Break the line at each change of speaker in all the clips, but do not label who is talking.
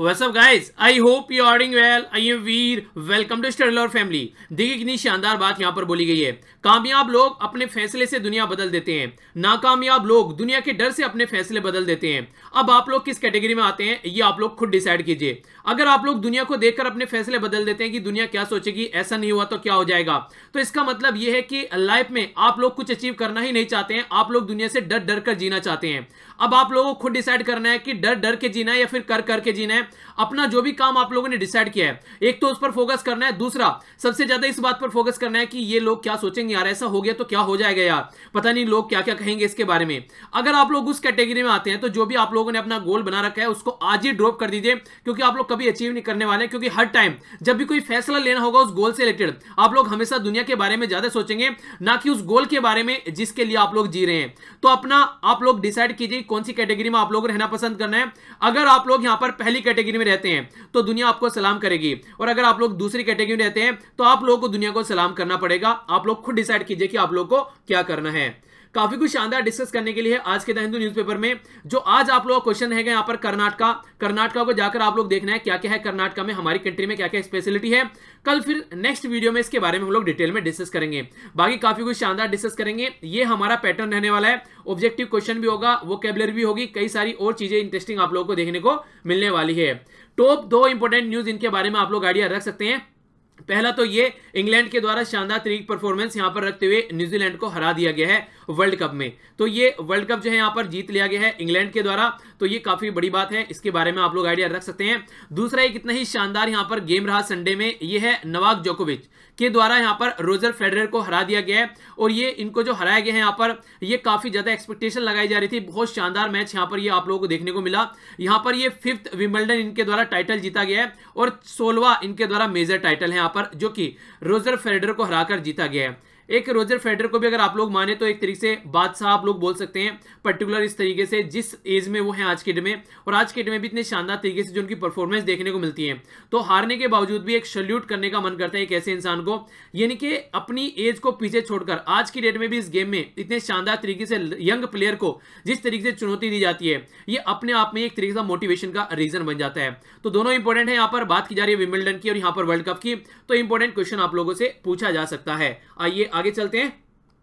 What's up guys? I hope you are doing well. I am Veer. Welcome to Study Lord Family. देखिए कितनी शानदार बात यहाँ पर बोली गई है। कामयाब लोग अपने फैसले से दुनिया बदल देते हैं, नाकामयाब लोग दुनिया के डर से अपने फैसले बदल देते हैं। अब आप लोग किस कैटेगरी में आते हैं ये आप लोग खुद डिसाइड कीजिए। अगर आप लोग दुनिया को देखकर अपने फैसले बदल देते हैं कि दुनिया क्या सोचेगी, ऐसा नहीं हुआ तो क्या हो जाएगा, तो इसका मतलब यह है कि लाइफ में आप लोग कुछ अचीव करना ही नहीं चाहते हैं, आप लोग दुनिया से डर डर कर जीना चाहते हैं। अब आप लोगों को खुद डिसाइड करना है कि डर डर के जीना है या फिर कर करके जीना है। अपना जो भी काम आप लोगों ने डिसाइड किया है, एक तो उस पर फोकस करना है, दूसरा सबसे ज्यादा इस बात पर फोकस करना है कि ये लोग क्या सोचेंगे यार, ऐसा हो गया तो क्या हो जाएगा यार, पता नहीं लोग क्या क्या कहेंगे इसके बारे में। अगर आप लोग उस कैटेगरी में आते हैं तो जो भी आप लोगों ने अपना गोल बना रखा है उसको आज ही ड्रॉप कर दीजिए, क्योंकि आप लोग कभी अचीव नहीं करने वाले। क्योंकि हर टाइम जब भी कोई फैसला लेना होगा उस गोल से रिलेटेड, आप लोग हमेशा दुनिया के बारे में ज्यादा सोचेंगे, ना कि उस गोल के बारे में जिसके लिए आप लोग जी रहे हैं। तो अपना आप लोग डिसाइड कीजिए कौन सी कैटेगरी में आप लोग रहना पसंद करना है। अगर आप लोग यहां पर पहली कैटेगरी में रहते हैं तो दुनिया आपको सलाम करेगी, और अगर आप लोग दूसरी कैटेगरी में रहते हैं तो आप लोगों को दुनिया को सलाम करना पड़ेगा। आप लोग खुद डिसाइड कीजिए कि आप लोग को क्या करना है। काफी कुछ शानदार डिस्कस करने के लिए आज के द हिंदू न्यूज़पेपर में जो आज आप लोगों का क्वेश्चन है यहाँ पर कर्नाटका को जाकर आप लोग देखना है क्या क्या है कर्नाटका में, हमारी कंट्री में क्या क्या स्पेशलिटी है। कल फिर नेक्स्ट वीडियो में इसके बारे में हम लोग डिटेल में डिस्कस करेंगे। बाकी काफी कुछ शानदार डिस्कस करेंगे। ये हमारा पैटर्न रहने वाला है, ऑब्जेक्टिव क्वेश्चन भी होगा, वोकैबुलरी भी होगी, कई सारी और चीजें इंटरेस्टिंग आप लोगों को देखने को मिलने वाली है। टॉप 2 इंपॉर्टेंट न्यूज इनके बारे में आप लोग आइडिया रख सकते हैं। पहला तो ये इंग्लैंड के द्वारा शानदार तरीके परफॉर्मेंस यहां पर रखते हुए न्यूजीलैंड को हरा दिया गया है वर्ल्ड कप में। तो ये वर्ल्ड कप जो है यहां पर जीत लिया गया है इंग्लैंड के द्वारा, तो ये काफी बड़ी बात है, इसके बारे में आप लोग आइडिया रख सकते हैं। दूसरा एक इतना ही शानदार यहां पर गेम रहा संडे में, ये है नोवाक जोकोविच के द्वारा यहां पर रोजर फेडरर को हरा दिया गया है। और ये इनको जो हराया गया है यहां पर, ये काफी ज्यादा एक्सपेक्टेशन लगाई जा रही थी, बहुत शानदार मैच यहां पर ये आप लोगों को देखने को मिला। यहां पर ये 5th विंबलडन इनके द्वारा टाइटल जीता गया है और 16वां इनके द्वारा मेजर टाइटल है यहां पर, जो कि रोजर फेडरर को हराकर जीता गया है। एक रोजर फेडरर को भी अगर आप लोग माने तो एक तरीके से बादशाह आप लोग बोल सकते हैं, पर्टिकुलर इस तरीके से जिस एज में वो हैं आज के डेट में, और आज के डेट में भी इतने शानदार तरीके से जो उनकी परफॉर्मेंस देखने को मिलती है, तो हारने के बावजूद भी एक सल्यूट करने का मन करता है एक ऐसे इंसान को, यानी कि अपनी एज को पीछे छोड़कर आज की डेट में भी इस गेम में इतने शानदार तरीके से यंग प्लेयर को जिस तरीके से चुनौती दी जाती है, ये अपने आप में एक तरीके से मोटिवेशन का रीजन बन जाता है। तो दोनों इंपॉर्टेंट है। यहाँ पर बात की जा रही है विंबलडन की और यहाँ पर वर्ल्ड कप की, तो इंपॉर्टेंट क्वेश्चन आप लोगों से पूछा जा सकता है। आइए आगे चलते हैं।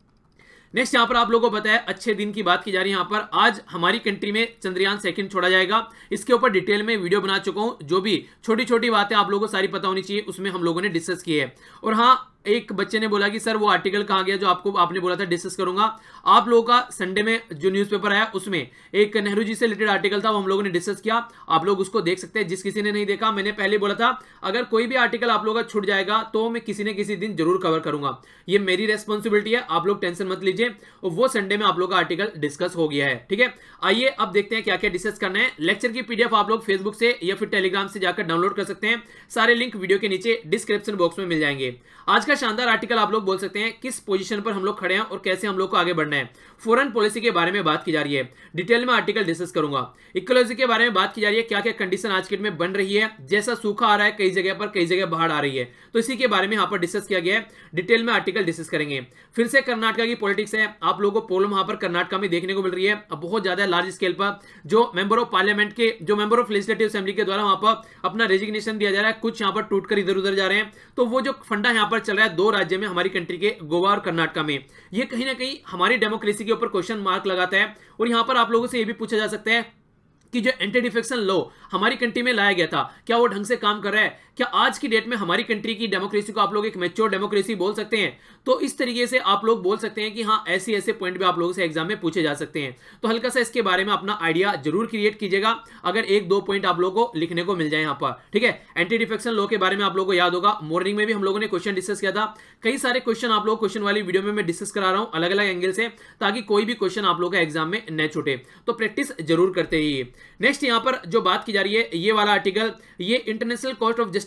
नेक्स्ट यहाँ पर आप लोगों को पता है अच्छे दिन की बात की जा रही है। यहाँ पर आज हमारी कंट्री में चंद्रयान 2 छोड़ा जाएगा, इसके ऊपर डिटेल में वीडियो बना चुका हूं। जो भी छोटी छोटी बातें आप लोगों को सारी पता होनी चाहिए उसमें हम लोगों ने डिस्कस की है। और हाँ, एक बच्चे ने बोला कि सर वो आर्टिकल कहाँ गया जो आपने बोला था डिस्कस करूंगा। आप लोगों का संडे में जो न्यूज़पेपर आया उसमें एक नेहरू जी से रिलेटेड आर्टिकल था, वो हम लोगों ने डिस्कस किया, आप लोग उसको देख सकते हैं जिस किसी ने नहीं देखा। मैंने पहले बोला था अगर कोई भी आर्टिकल आप लोगों का छूट जाएगा तो मैं किसी न किसी दिन जरूर कवर करूंगा, ये मेरी रेस्पॉन्सिबिलिटी है, आप लोग टेंशन मत लीजिए। और वो संडे में आप लोग का आर्टिकल डिस्कस हो गया है, ठीक है। आइए अब देखते हैं क्या क्या डिस्कस करना है। लेक्चर की पीडीएफ आप लोग फेसबुक से या फिर टेलीग्राम से जाकर डाउनलोड कर सकते हैं, सारे लिंक वीडियो के नीचे डिस्क्रिप्शन बॉक्स में मिल जाएंगे। आज का शानदार आर्टिकल आप लोग बोल सकते हैं किस पोजीशन पर हम लोग खड़े हैं और कैसे हम लोग को आगे बढ़ना है। फॉरेन पॉलिसी के बारे में बात की जा रही है, डिटेल में आर्टिकल डिस्कस करूंगा। इकोलॉजी के बारे में बात की जा रही है, क्या क्या कंडीशन आज के डेट में बन रही है, जैसा सूखा आ रहा है कई जगह पर, कई जगह बाढ़ आ रही है, तो इसी के बारे में यहां पर डिस्कस किया गया है, डिटेल में आर्टिकल डिस्कस करेंगे। फिर से कर्नाटका की पॉलिटिक्स है, आप लोगों को प्रॉब्लम वहां पर कर्नाटका में देखने को मिल रही है अब बहुत ज्यादा लार्ज स्केल पर। जो मेंबर ऑफ पार्लियामेंट के, जो मेंबर ऑफ लेजिस्लेटिव असेंबली के द्वारा वहां पर अपना रेजिग्नेशन दिया जा रहा है, कुछ यहां पर टूटकर इधर उधर जा रहे हैं। तो वो जो फंडा यहां पर चल रहा है 2 राज्य में, हमारी कंट्री के गोवा और कर्नाटका में, ये कहीं ना कहीं हमारी डेमोक्रेसी के ऊपर क्वेश्चन मार्क लगाता है। और यहां पर आप लोगों से ये भी पूछा जा सकता है कि जो एंटी डिफेक्शन लॉ हमारी कंट्री में लाया गया था, क्या वो ढंग से काम कर रहा है, क्या आज की डेट में हमारी कंट्री की डेमोक्रेसी को आप लोग एक मैच्योर डेमोक्रेसी बोल सकते हैं। तो इस तरीके से आप लोग बोल सकते हैं कि हाँ, ऐसे ऐसे पॉइंट भी आप लोगों से एग्जाम में पूछे जा सकते हैं। तो हल्का सा इसके बारे में अपना आइडिया जरूर क्रिएट कीजिएगा, अगर 1-2 पॉइंट आप लोगों को लिखने को मिल जाए यहाँ पर, ठीक है। एंटी डिफेक्शन लॉ के बारे में आप लोगों को याद होगा, मॉर्निंग में भी हम लोगों ने क्वेश्चन डिस्कस किया था। कई सारे क्वेश्चन आप लोग क्वेश्चन वाली वीडियो में मैं डिस्कस करा रहा हूँ अलग अलग एंगल से, ताकि कोई भी क्वेश्चन आप लोग का एग्जाम में न छूटे, तो प्रैक्टिस जरूर करते ही। नेक्स्ट यहाँ पर जो बात की जा रही है, ये वाला आर्टिकल, ये international court of justice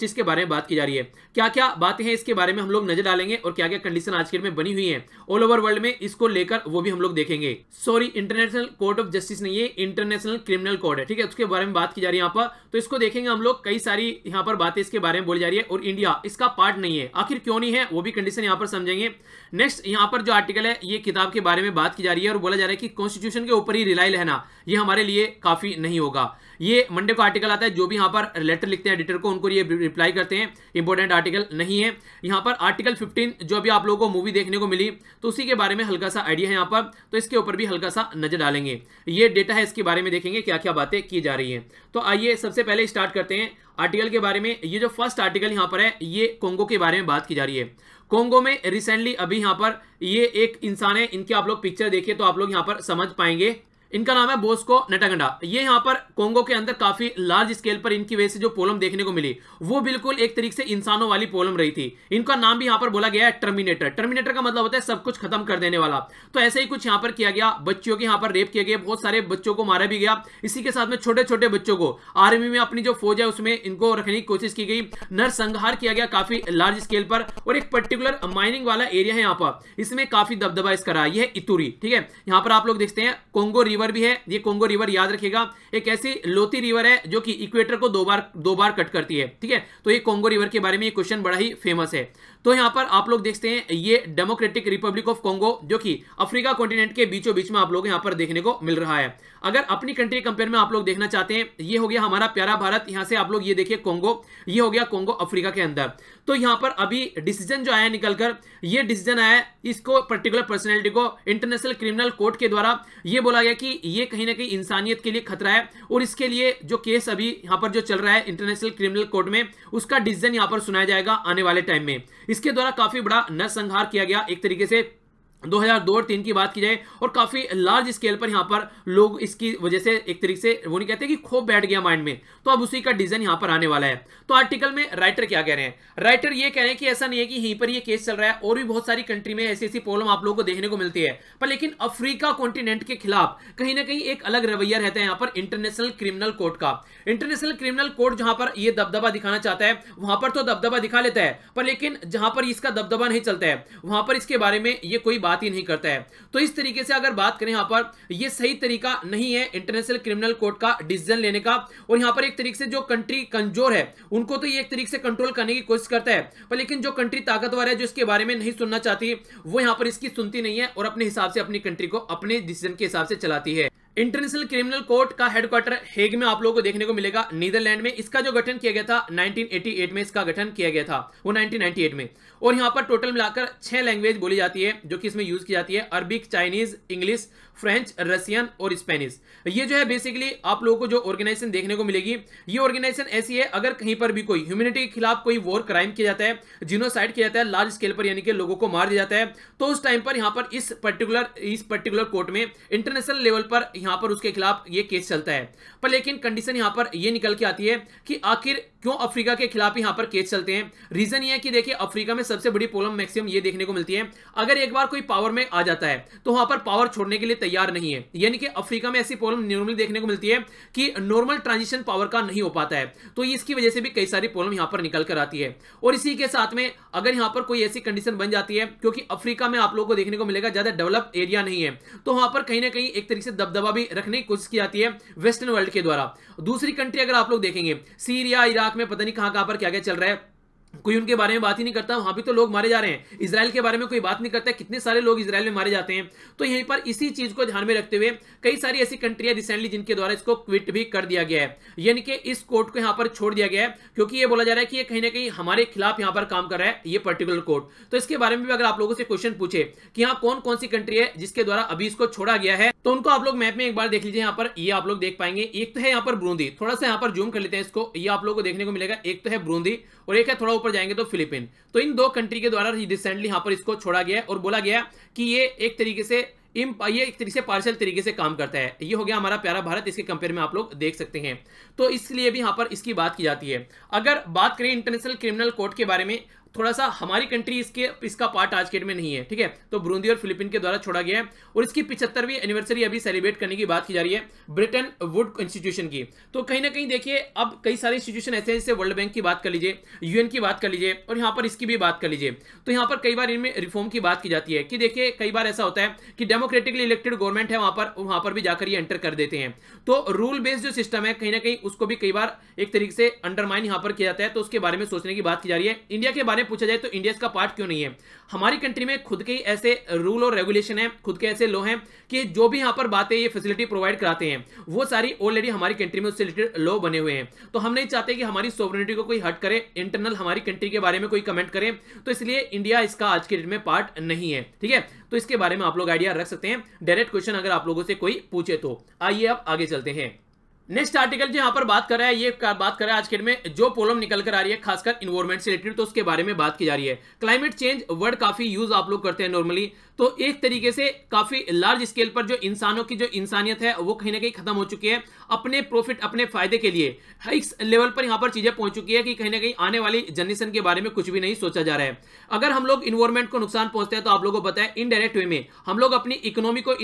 justice के बारे में बात की जा रही है। क्या क्या बातें हैं इसके बारे में हम लोग नजर डालेंगे और क्या क्या कंडीशन आज के डेट में बनी हुई है ऑल ओवर वर्ल्ड में, इसको लेकर वो भी हम लोग देखेंगे। Sorry, international court of justice नहीं है, इंटरनेशनल क्रिमिनल कोड है, ठीक है, उसके बारे में बात की जा रही है यहाँ पर। तो इसको देखेंगे हम लोग, कई सारी यहाँ पर बातें इसके बारे में बोली जा रही है और इंडिया इसका पार्ट नहीं है। आखिर क्यों नहीं है वो भी कंडीशन यहाँ पर समझेंगे। नेक्स्ट यहाँ पर जो आर्टिकल है ये किताब के बारे में बात की जा रही है और बोला जा रहा है कि कॉन्स्टिट्यूशन के ऊपर ही रिलाई रहना ये हमारे लिए काफी नहीं होगा। ये मंडे को आर्टिकल आता है, जो भी यहाँ पर लेटर लिखते हैं एडिटर को उनको ये रिप्लाई करते हैं, इंपॉर्टेंट आर्टिकल नहीं है। यहाँ पर आर्टिकल 15 जो अभी आप लोगों को मूवी देखने को मिली तो उसी के बारे में हल्का सा आइडिया है यहाँ पर, तो इसके ऊपर भी हल्का सा नजर डालेंगे। ये डेटा है, इसके बारे में देखेंगे क्या क्या बातें की जा रही हैं। तो आइए सबसे पहले स्टार्ट करते हैं आर्टिकल के बारे में। ये जो फर्स्ट आर्टिकल यहाँ पर है ये कोंगो के बारे में बात की जा रही है। कोंगो में रिसेंटली अभी यहाँ पर ये एक इंसान है, इनके आप लोग पिक्चर देखिए तो आप लोग यहाँ पर समझ पाएंगे। इनका नाम है बोस्को नटागंडा। ये यहाँ पर कोंगो के अंदर काफी लार्ज स्केल पर इनकी वजह से जो पोलम देखने को मिली वो बिल्कुल एक तरीके से इंसानों वाली पोलम रही थी। इनका नाम भी यहाँ पर बोला गया है टर्मिनेटर। टर्मिनेटर का मतलब होता है सब कुछ खत्म कर देने वाला। तो ऐसे ही कुछ यहाँ पर किया गया, बच्चों के यहाँ पर रेप किए गए, बहुत सारे बच्चों को मारा भी गया। इसी के साथ में छोटे छोटे बच्चों को आर्मी में अपनी जो फौज है उसमें इनको रखने की कोशिश की गई, नरसंहार किया गया काफी लार्ज स्केल पर। और एक पर्टिकुलर माइनिंग वाला एरिया है यहाँ पर, इसमें काफी दबदबा इसका रहा, यह है इतुरी, ठीक है। यहाँ पर आप लोग देखते हैं कोंगो रिवर भी है। ये कोंगो रिवर याद रखिएगा एक ऐसी लोती रिवर है जो कि इक्वेटर को दो बार कट करती है, ठीक है। तो ये कोंगो रिवर के बारे में ये क्वेश्चन बड़ा ही फेमस है। तो यहां पर आप लोग देखते हैं ये डेमोक्रेटिक रिपब्लिक ऑफ कोंगो जो कि अफ्रीका कॉन्टिनेंट के बीचों बीच में आप लोग यहां पर देखने को मिल रहा है। अगर अपनी कंट्री कंपेयर में आप लोग देखना चाहते हैं, ये हो गया हमारा प्यारा भारत, यहां से आप लोग ये देखिए कोंगो, ये हो गया कोंगो अफ्रीका के अंदर। तो यहां पर अभी डिसीजन जो आया निकलकर, ये डिसीजन आया इसको पर्टिकुलर पर्सनैलिटी को इंटरनेशनल क्रिमिनल कोर्ट के द्वारा ये बोला गया कि ये कहीं ना कहीं इंसानियत के लिए खतरा है और इसके लिए जो केस अभी यहां पर जो चल रहा है इंटरनेशनल क्रिमिनल कोर्ट में, उसका डिसीजन यहां पर सुनाया जाएगा आने वाले टाइम में। इसके द्वारा काफी बड़ा नरसंहार किया गया एक तरीके से 2002 और 3 की बात की जाए, और काफी लार्ज स्केल पर यहां पर लोग इसकी वजह से एक तरीके से वो नहीं कहते कि खौफ बैठ गया माइंड में, तो अब उसी का डिसीजन यहां पर आने वाला है। तो आर्टिकल में राइटर क्या कह रहे हैं? राइटर ये कह रहे हैं कि ऐसा नहीं है कि यहीं पर ये केस चल रहा है, और भी बहुत सारी कंट्री में ऐसी ऐसी प्रॉब्लम आप लोगों को देखने को मिलती है, पर लेकिन अफ्रीका कॉन्टिनेंट के खिलाफ कहीं ना कहीं एक अलग रवैया रहता है यहां पर इंटरनेशनल क्रिमिनल कोर्ट का। इंटरनेशनल क्रिमिनल कोर्ट जहां पर ये दबदबा दिखाना चाहता है वहां पर तो दबदबा दिखा लेता है, पर लेकिन जहां पर इसका दबदबा नहीं चलता है वहां पर इसके बारे में ये कोई बात ही नहीं करता है। तो इस तरीके से अगर बात करें यहां पर, यह सही तरीका नहीं है इंटरनेशनल क्रिमिनल कोर्ट का डिसीजन लेने का। और यहां पर एक तरीके से जो कंट्री कमजोर है उनको तो ये एक तरीके से कंट्रोल करने की कोशिश करता है, पर लेकिन जो कंट्री ताकतवर है, जो इसके बारे में नहीं सुनना चाहती, वो यहां पर इसकी सुनती नहीं है और अपने हिसाब से अपनी कंट्री को अपने डिसीजन के हिसाब से चलाती है। इंटरनेशनल क्रिमिनल कोर्ट का हेडक्वार्टर हेग में आप लोगों को देखने को मिलेगा, नीदरलैंड में। इसका जो गठन किया गया था 1988 में, इसका गठन किया गया था वो 1998 में। और यहां पर टोटल मिलाकर 6 लैंग्वेज बोली जाती है जो कि इसमें यूज की जाती है, Arabic, Chinese, English, French, Russian और स्पेनिश। ये जो है बेसिकली आप लोगों को जो ऑर्गेनाइजेशन देखने को मिलेगी, ये ऑर्गेनाइजेशन ऐसी है अगर कहीं पर भी कोई ह्यूमैनिटी के खिलाफ कोई वॉर क्राइम किया जाता है, जिनोसाइड किया जाता है लार्ज स्केल पर, यानी कि लोगों को मार दिया जाता है, तो उस टाइम पर यहां पर इस पर्टिकुलर कोर्ट में इंटरनेशनल लेवल पर यहां पर उसके खिलाफ ये केस चलता है। पर लेकिन कंडीशन यहां पर ये निकल के आती है कि आखिर क्यों अफ्रीका के खिलाफ यहां पर केस चलते हैं। रीजन ये है कि देखिए अफ्रीका में सबसे बड़ी प्रॉब्लम मैक्सिमम ये देखने को मिलती है, अगर एक बार कोई पावर में आ जाता है तो वहां पर पावर छोड़ने के लिए तैयार नहीं है। यानी कि अफ्रीका में ऐसी प्रॉब्लम नॉर्मली देखने को मिलती है कि नॉर्मल ट्रांजिशन पावर का नहीं हो पाता है, तो इसकी वजह से भी कई सारी प्रॉब्लम यहां पर निकल कर आती है। और इसी के साथ में अगर यहां पर कोई ऐसी कंडीशन बन जाती है, क्योंकि अफ्रीका में आप लोगों को देखने को मिलेगा ज्यादा डेवलप एरिया नहीं है, तो वहां पर कहीं ना कहीं एक तरीके से दबदबा भी रखने की कोशिश की जाती है वेस्टर्न वर्ल्ड के द्वारा। दूसरी कंट्री अगर आप लोग देखेंगे, सीरिया, इराक में पता नहीं कहां पर क्या क्या चल रहा है, कोई उनके बारे में बात ही नहीं करता, वहां भी तो लोग मारे जा रहे हैं। इजराइल के बारे में कोई बात नहीं करता, कितने सारे लोग इजराइल में मारे जाते हैं। तो यहीं पर इसी चीज को ध्यान में रखते हुए कई सारी ऐसी कंट्रियां रिसेंटली जिनके द्वारा इसको क्विट भी कर दिया गया है, यानी कि इस कोर्ट को यहां पर छोड़ दिया गया है, क्योंकि ये बोला जा रहा है कि ये कहीं ना कहीं हमारे खिलाफ यहां पर काम कर रहा है ये पर्टिकुलर कोर्ट। तो इसके बारे में भी अगर आप लोगों से क्वेश्चन पूछे कि यहाँ कौन कौन सी कंट्री है जिसके द्वारा अभी इसको छोड़ा गया है, तो उनको आप लोग मैप में एक बार देख लीजिए। यहाँ पर ये आप लोग देख पाएंगे, एक तो है यहाँ पर ब्रूंदी, थोड़ा सा यहाँ पर जूम कर लेते हैं इसको, ये आप लोगों को देखने को मिलेगा, एक तो है ब्रूंदी और एक है थोड़ा ऊपर जाएंगे तो फिलीपीन। तो इन दो कंट्री के द्वारा रिसेंटली यहाँ पर इसको छोड़ा गया और बोला गया कि ये एक तरीके से पार्शियल तरीके से काम करता है। ये हो गया हमारा प्यारा भारत, इसके कंपेयर में आप लोग देख सकते हैं। तो इसलिए भी यहाँ पर इसकी बात की जाती है। अगर बात करें इंटरनेशनल क्रिमिनल कोर्ट के बारे में, थोड़ा सा हमारी कंट्री इसका पार्ट आज के डेट में नहीं है, ठीक है। तो ब्रूंदी और फिलीपीन के द्वारा छोड़ा गया है और इसकी 75वीं एनिवर्सरी अभी सेलिब्रेट करने की बात की जा रही है ब्रिटेन वुड इंस्टीट्यूशन की। तो कहीं ना कहीं देखिए अब कई सारे इंस्टीट्यूशन ऐसे हैं, जैसे वर्ल्ड बैंक की बात कर लीजिए, यूएन की बात कर लीजिए और यहाँ पर इसकी भी बात कर लीजिए। तो यहाँ पर कई बार इनमें रिफॉर्म की बात की जाती है कि देखिए कई बार ऐसा होता है कि डेमोक्रेटिकली इलेक्टेड गवर्नमेंट है, वहां पर भी जाकर ये एंटर कर देते हैं। तो रूल बेस्ड जो सिस्टम है कहीं ना कहीं उसको भी कई बार एक तरीके से अंडरमाइन यहाँ पर किया जाता है। तो उसके बारे में सोचने की बात की जा रही है। इंडिया के बारे में पूछा जाए तो इंडिया इसका पार्ट क्यों नहीं है? हमारी कंट्री में खुद के ऐसे रूल और रेगुलेशन है, खुद के ऐसे लॉ हैं कि जो भी यहाँ पर बातें ये फैसिलिटी प्रोवाइड कराते हैं वो सारी ऑलरेडी हमारी कंट्री में उससे रिलेटेड लॉ बने हुए हैं। तो हम नहीं चाहते कि हमारी सोवरेनिटी को कोई हट करे, इंटरनल हमारी कंट्री के बारे में कोई कमेंट करे। तो इसलिए इंडिया इसका आज के डेट में पार्ट नहीं है, ठीक है। तो इसके बारे में आप लोग आइडिया रख सकते हैं, डायरेक्ट क्वेश्चन अगर आप लोगों से कोई पूछे तो। आइए अब आगे चलते हैं। नेक्स्ट आर्टिकल जो यहाँ पर बात कर रहा है, ये बात कर रहा है आज के डेट में जो प्रॉब्लम निकल कर आ रही है खासकर इन्वायरमेंट से रिलेटेड, तो उसके बारे में बात की जा रही है। क्लाइमेट चेंज वर्ड काफी यूज आप लोग करते हैं नॉर्मली। तो एक तरीके से काफी लार्ज स्केल पर जो इंसानों की जो इंसानियत है वो कहीं ना कहीं खत्म हो चुकी है, अपने प्रॉफिट अपने फायदे के लिए इस लेवल पर यहाँ पर चीजें पहुंच चुकी है कि कहीं ना कहीं आने वाली जनरेशन के बारे में कुछ भी नहीं सोचा जा रहा है। अगर हम लोग इन्वायरमेंट को नुकसान पहुंचते हैं तो आप लोगों को पता है इनडायरेक्ट वे में हम लोग अपनी इकोनॉमी को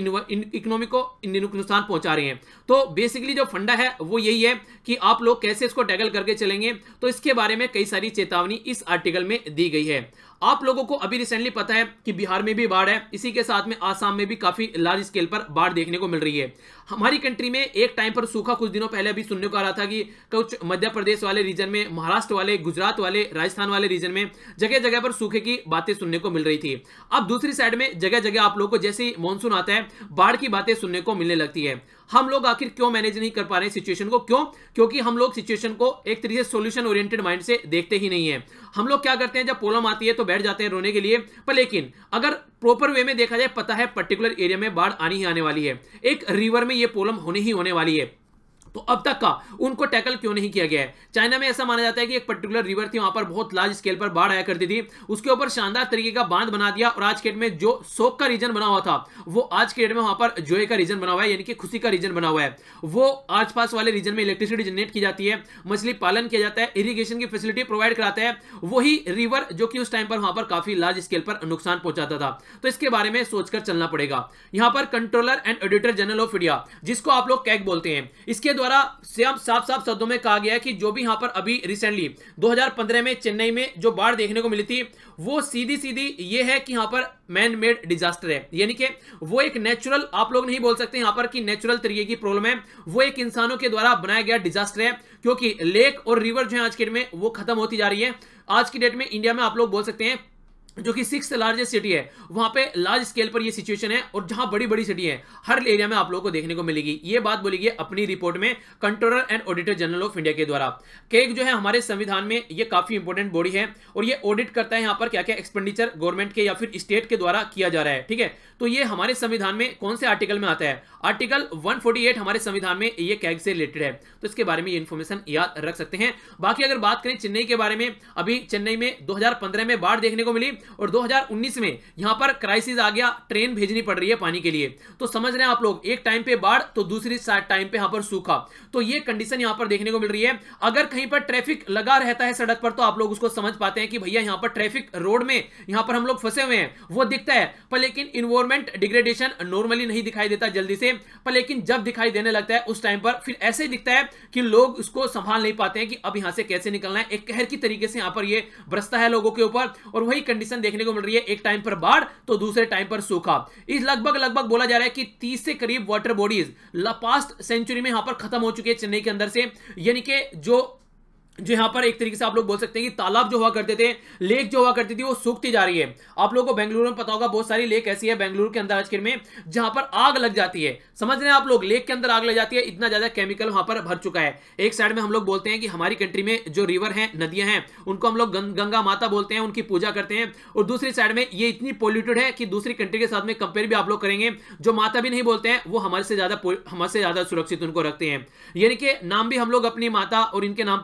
नुकसान पहुंचा रहे हैं। तो बेसिकली जो फंडा है वो यही है कि आप लोग कैसे इसको टैकल करके चलेंगे। तो इसके बारे में कई सारी चेतावनी इस आर्टिकल में दी गई है। आप लोगों को अभी रिसेंटली पता है कि बिहार में भी बाढ़ है, इसी के साथ में आसाम में भी काफी लार्ज स्केल पर बाढ़ देखने को मिल रही है। हमारी कंट्री में एक टाइम पर सूखा कुछ दिनों पहले अभी सुनने को आ रहा था कि कुछ मध्य प्रदेश वाले रीजन में, महाराष्ट्र वाले, गुजरात वाले, राजस्थान वाले रीजन में जगह जगह पर सूखे की बातें सुनने को मिल रही थी। अब दूसरी साइड में जगह जगह आप लोगों को जैसे ही मानसून आता है बाढ़ की बातें सुनने को मिलने लगती है। हम लोग आखिर क्यों मैनेज नहीं कर पा रहे हैं सिचुएशन को? क्यों? क्योंकि हम लोग सिचुएशन को एक तरीके से सॉल्यूशन ओरिएंटेड माइंड से देखते ही नहीं है। हम लोग क्या करते हैं, जब प्रॉब्लम आती है तो बैठ जाते हैं रोने के लिए, पर लेकिन अगर प्रॉपर वे में देखा जाए, पता है पर्टिकुलर एरिया में बाढ़ आनी ही आने वाली है, एक रिवर में ये प्रॉब्लम होने ही होने वाली है, तो अब तक का उनको टैकल क्यों नहीं किया गया है? चाइना में ऐसा माना जाता है कि एक पर्टिकुलर रिवर थी, वहां पर बहुत लार्ज स्केल पर बाढ़ आया करती थी, उसके ऊपर शानदार तरीके का बांध बना दिया और आज के डेट में जो शोक का रीजन बना हुआ था वो आज के डेट में वहां पर जोए का रीजन बना हुआ है, यानी कि खुशी का रीजन बना हुआ है। वो आसपास वाले रीजन में इलेक्ट्रिसिटी जनरेट की जाती है, मछली पालन किया जाता है, इरिगेशन की फैसिलिटी प्रोवाइड कराता है वही रिवर जो कि उस टाइम पर वहां पर काफी लार्ज स्केल पर नुकसान पहुंचाता था। तो इसके बारे में सोचकर चलना पड़ेगा। यहां पर controller and auditor general of India, जिसको आप लोग कैग बोलते हैं, इसके द्वारा साफ साफ शब्दों में कहा गया है कि जो भी यहां पर अभी रिसेंटली 2015 में चेन्नई में जो बाढ़ देखने को मिली थी वो सीधी सीधी ये है कि यहां पर मैन मेड डिजास्टर है, यानी कि वो एक नेचुरल, आप लोग नहीं बोल सकते यहां पर कि नेचुरल तरीके की प्रॉब्लम है, वो एक इंसानों के द्वारा बनाया गया डिजास्टर है। क्योंकि लेक और रिवर जो है आज के डेट में वो खत्म होती जा रही है। आज की डेट में इंडिया में आप लोग बोल सकते हैं जो कि 6th लार्जेस्ट सिटी है, वहां पे लार्ज स्केल पर ये सिचुएशन है और जहां बड़ी बड़ी सिटी है हर एरिया में आप लोगों को देखने को मिलेगी। ये बात बोली गई अपनी रिपोर्ट में controller and auditor general of India के द्वारा। केग जो है हमारे संविधान में ये काफी इंपॉर्टेंट बॉडी है और ये ऑडिट करता है यहाँ पर क्या क्या एक्सपेंडिचर गवर्नमेंट के या फिर स्टेट के द्वारा किया जा रहा है, ठीक है। तो ये हमारे संविधान में कौन से आर्टिकल में आता है? आर्टिकल 148 हमारे संविधान में ये कैग से रिलेटेड है, तो इसके बारे में ये इंफॉर्मेशन याद रख सकते हैं। बाकी अगर बात करें चेन्नई के बारे में, अभी चेन्नई में 2015 में बाढ़ देखने को मिली और 2019 में यहां पर क्राइसिस आ गया, ट्रेन भेजनी पड़ रही है पानी के लिए। तो समझ रहे हैं आप लोग, एक टाइम पे बाढ़ तो दूसरी टाइम पे यहां पर सूखा, तो ये कंडीशन यहां पर देखने को मिल रही है। अगर कहीं पर ट्रैफिक लगा रहता है सड़क पर तो आप लोग उसको समझ पाते हैं कि भैया यहां पर ट्रैफिक रोड में यहां पर हम लोग फंसे हुए हैं, वो दिखता है, पर लेकिन इन्वायरमेंट डिग्रेडेशन नॉर्मली नहीं दिखाई देता जल्दी से, पर लेकिन जब दिखाई देने लगता है उस टाइम पर फिर ऐसे ही दिखता है कि लोग उसको संभाल नहीं पाते हैं कि अब यहां से कैसे निकलना है। एक कहर की तरीके से यहां पर ये बरसता है लोगों के ऊपर और वही कंडीशन देखने को मिल रही है, एक टाइम पर बाढ़ तो दूसरे टाइम पर सूखा। इस लगभग बोला जा रहा है कि 30 से करीब वाटर बॉडीज पास्ट सेंचुरी में यहां पर खत्म हो चुके हैं चेन्नई के अंदर से, यानी कि जो यहां पर एक तरीके से आप लोग बोल सकते हैं कि तालाब जो हुआ करते थे, लेक जो हुआ करती थी, वो सूखती जा रही है। आप लोगों को बेंगलुरु में पता होगा बहुत सारी लेक ऐसी है बेंगलुरु के अंदर आज के में जहां पर आग लग जाती है। समझ रहे हैं आप लोग, लेक के अंदर आग लग जाती है, इतना ज्यादा केमिकल वहां पर भर चुका है। एक साइड में हम लोग बोलते हैं कि हमारी कंट्री में जो रिवर है, नदियां हैं, उनको हम लोग गंगा माता बोलते हैं, उनकी पूजा करते हैं, और दूसरी साइड में ये इतनी पोल्यूटेड है कि दूसरी कंट्री के साथ में कंपेयर भी आप लोग करेंगे, जो माता भी नहीं बोलते हैं वो हमसे ज्यादा सुरक्षित उनको रखते हैं। यानी कि नाम भी हम लोग अपनी माता और इनके नाम पे देते हैं,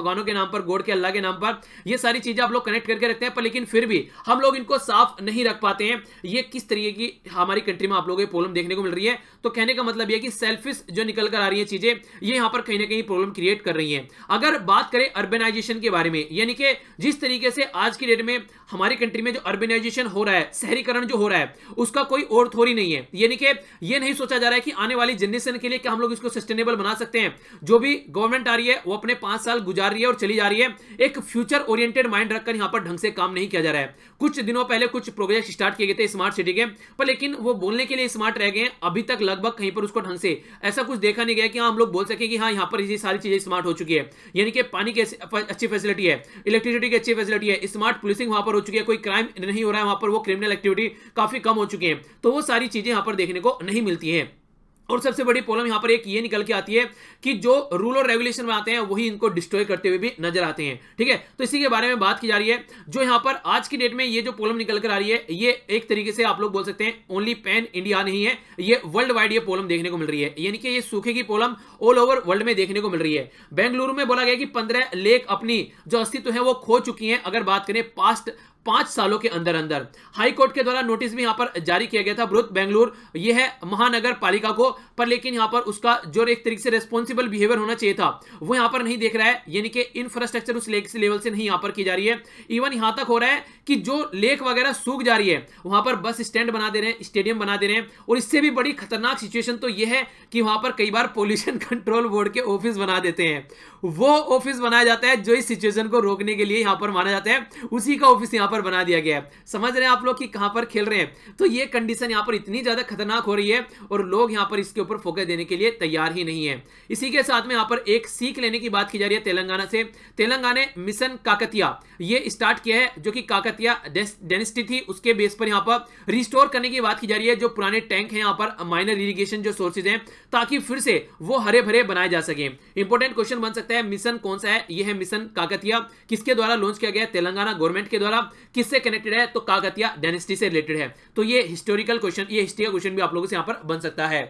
भगवानों के नाम पर, गॉड के, अल्लाह के नाम पर, ये सारी चीजें आप लोग कनेक्ट करके रखते हैं, पर लेकिन फिर भी हम लोग इनको साफ नहीं रख पाते हैं। ये किस तरीके की हमारी कंट्री में आप लोगों को प्रॉब्लम देखने को मिल रही है। तो कहने का मतलब यह कि सेल्फिश जो निकल कर आ रही है चीजें, ये यहां पर कहीं ना कहीं प्रॉब्लम क्रिएट कर रही हैं। अगर बात करें अर्बनाइजेशन के बारे में, यानी कि जिस तरीके से आज की डेट में हमारी कंट्री में जो अर्बनाइजेशन हो रहा है, शहरीकरण जो हो रहा है, उसका कोई और थोड़ी नहीं है। यानी कि ये नहीं सोचा जा रहा है कि आने वाली जनरेशन के लिए क्या हम लोग इसको सस्टेनेबल बना सकते हैं। जो भी गवर्नमेंट आ रही है वो अपने 5 साल गुजार रही है और चली जा रही है, एक फ्यूचर ओरिएंटेड माइंड रखकर यहां पर ढंग से काम नहीं किया जा रहा है। कुछ दिनों पहले कुछ प्रोजेक्ट स्टार्ट किए गए थे स्मार्ट सिटी के, पर लेकिन वो बोलने के लिए स्मार्ट रह गए। अभी तक लगभग कहीं पर उसको ढंग से ऐसा कुछ देखा नहीं गया कि हम लोग बोल सके कि हाँ यहां पर ये सारी चीजें स्मार्ट हो चुकी है। यानी कि पानी की अच्छी फैसिलिटी है, इलेक्ट्रिसिटी की अच्छी फैसिलिटी है, स्मार्ट पुलिसिंग वहां पर हो चुकी है, कोई क्राइम नहीं हो रहा है वहां पर, वो क्रिमिनल एक्टिविटी काफी कम हो चुकी है। तो वो सारी चीजें यहां पर देखने को नहीं मिलती है। और सबसे बड़ी प्रॉब्लम यहां पर एक ये निकल के आती है कि जो रूल और रेगुलेशन बनाते हैं वही इनको डिस्ट्रॉय करते हुए भी नजर आते हैं। ठीक है, तो इसी के बारे में बात की जा रही है। जो यहां पर आज की डेट में ये जो प्रॉब्लम निकल कर आ रही है, ये एक तरीके से आप लोग बोल सकते हैं ओनली पैन इंडिया नहीं है, ये वर्ल्ड वाइड ये प्रॉब्लम देखने को मिल रही है। यानी कि ये सूखे की प्रॉब्लम ऑल ओवर वर्ल्ड में देखने को मिल रही है। बेंगलुरु में बोला गया कि 15 लेक अपनी जो अस्तित्व है वो खो चुकी हैं, अगर बात करें पास्ट 5 सालों के अंदर अंदर। हाई कोर्ट के द्वारा नोटिस भी यहां पर जारी किया गया था बृहत बेंगलुरु, यह है महानगर पालिका को, पर लेकिन यहां पर उसका जो एक तरीके से रेस्पॉन्सिबल बिहेवियर होना चाहिए था वो यहां पर नहीं देख रहा है। यानी कि इंफ्रास्ट्रक्चर उस लेक लेवल से नहीं यहां पर की जा रही है। इवन यहां तक हो रहा है कि जो लेक वगैरह सूख जा रही है वहां पर बस स्टैंड बना दे रहे हैं, स्टेडियम बना दे रहे हैं। और इससे भी बड़ी खतरनाक सिचुएशन तो यह है कि वहां पर कई बार पोल्यूशन कंट्रोल बोर्ड के ऑफिस बना देते हैं। वो ऑफिस बनाया जाता है जो इस सिचुएशन को रोकने के लिए यहां पर माना जाता है, उसी का ऑफिस यहां पर बना दिया गया है। समझ रहे हैं आप लोग कि कहां पर खेल रहे हैं। तो ये कंडीशन यहां पर इतनी ज्यादा खतरनाक हो रही है और लोग यहां पर इसके ऊपर फोकस देने के लिए तैयार ही नहीं है। इसी के साथ में यहां पर एक सीख लेने की बात की जा रही है तेलंगाना से। तेलंगाना ने मिशन काकतिया ये स्टार्ट किया है, जो कि काकतिया डेनिसिटी थी उसके बेस पर यहां पर रिस्टोर करने की बात की जा रही है। जो पुराने टैंक हैं यहां पर माइनर इरिगेशन जो सोर्सेज हैं, ताकि फिर से वो हरे भरे बनाए जा सके। इंपॉर्टेंट क्वेश्चन बन सकता है मिशन कौन सा है। यह है मिशन काकतिया, किसके द्वारा लॉन्च किया गया? तेलंगाना गवर्नमेंट के द्वारा। किससे कनेक्टेड है? तो काकतिया डायनेस्टी से रिलेटेड है। तो ये हिस्टोरिकल क्वेश्चन, ये हिस्ट्री का क्वेश्चन भी आप लोगों से यहां पर बन सकता है।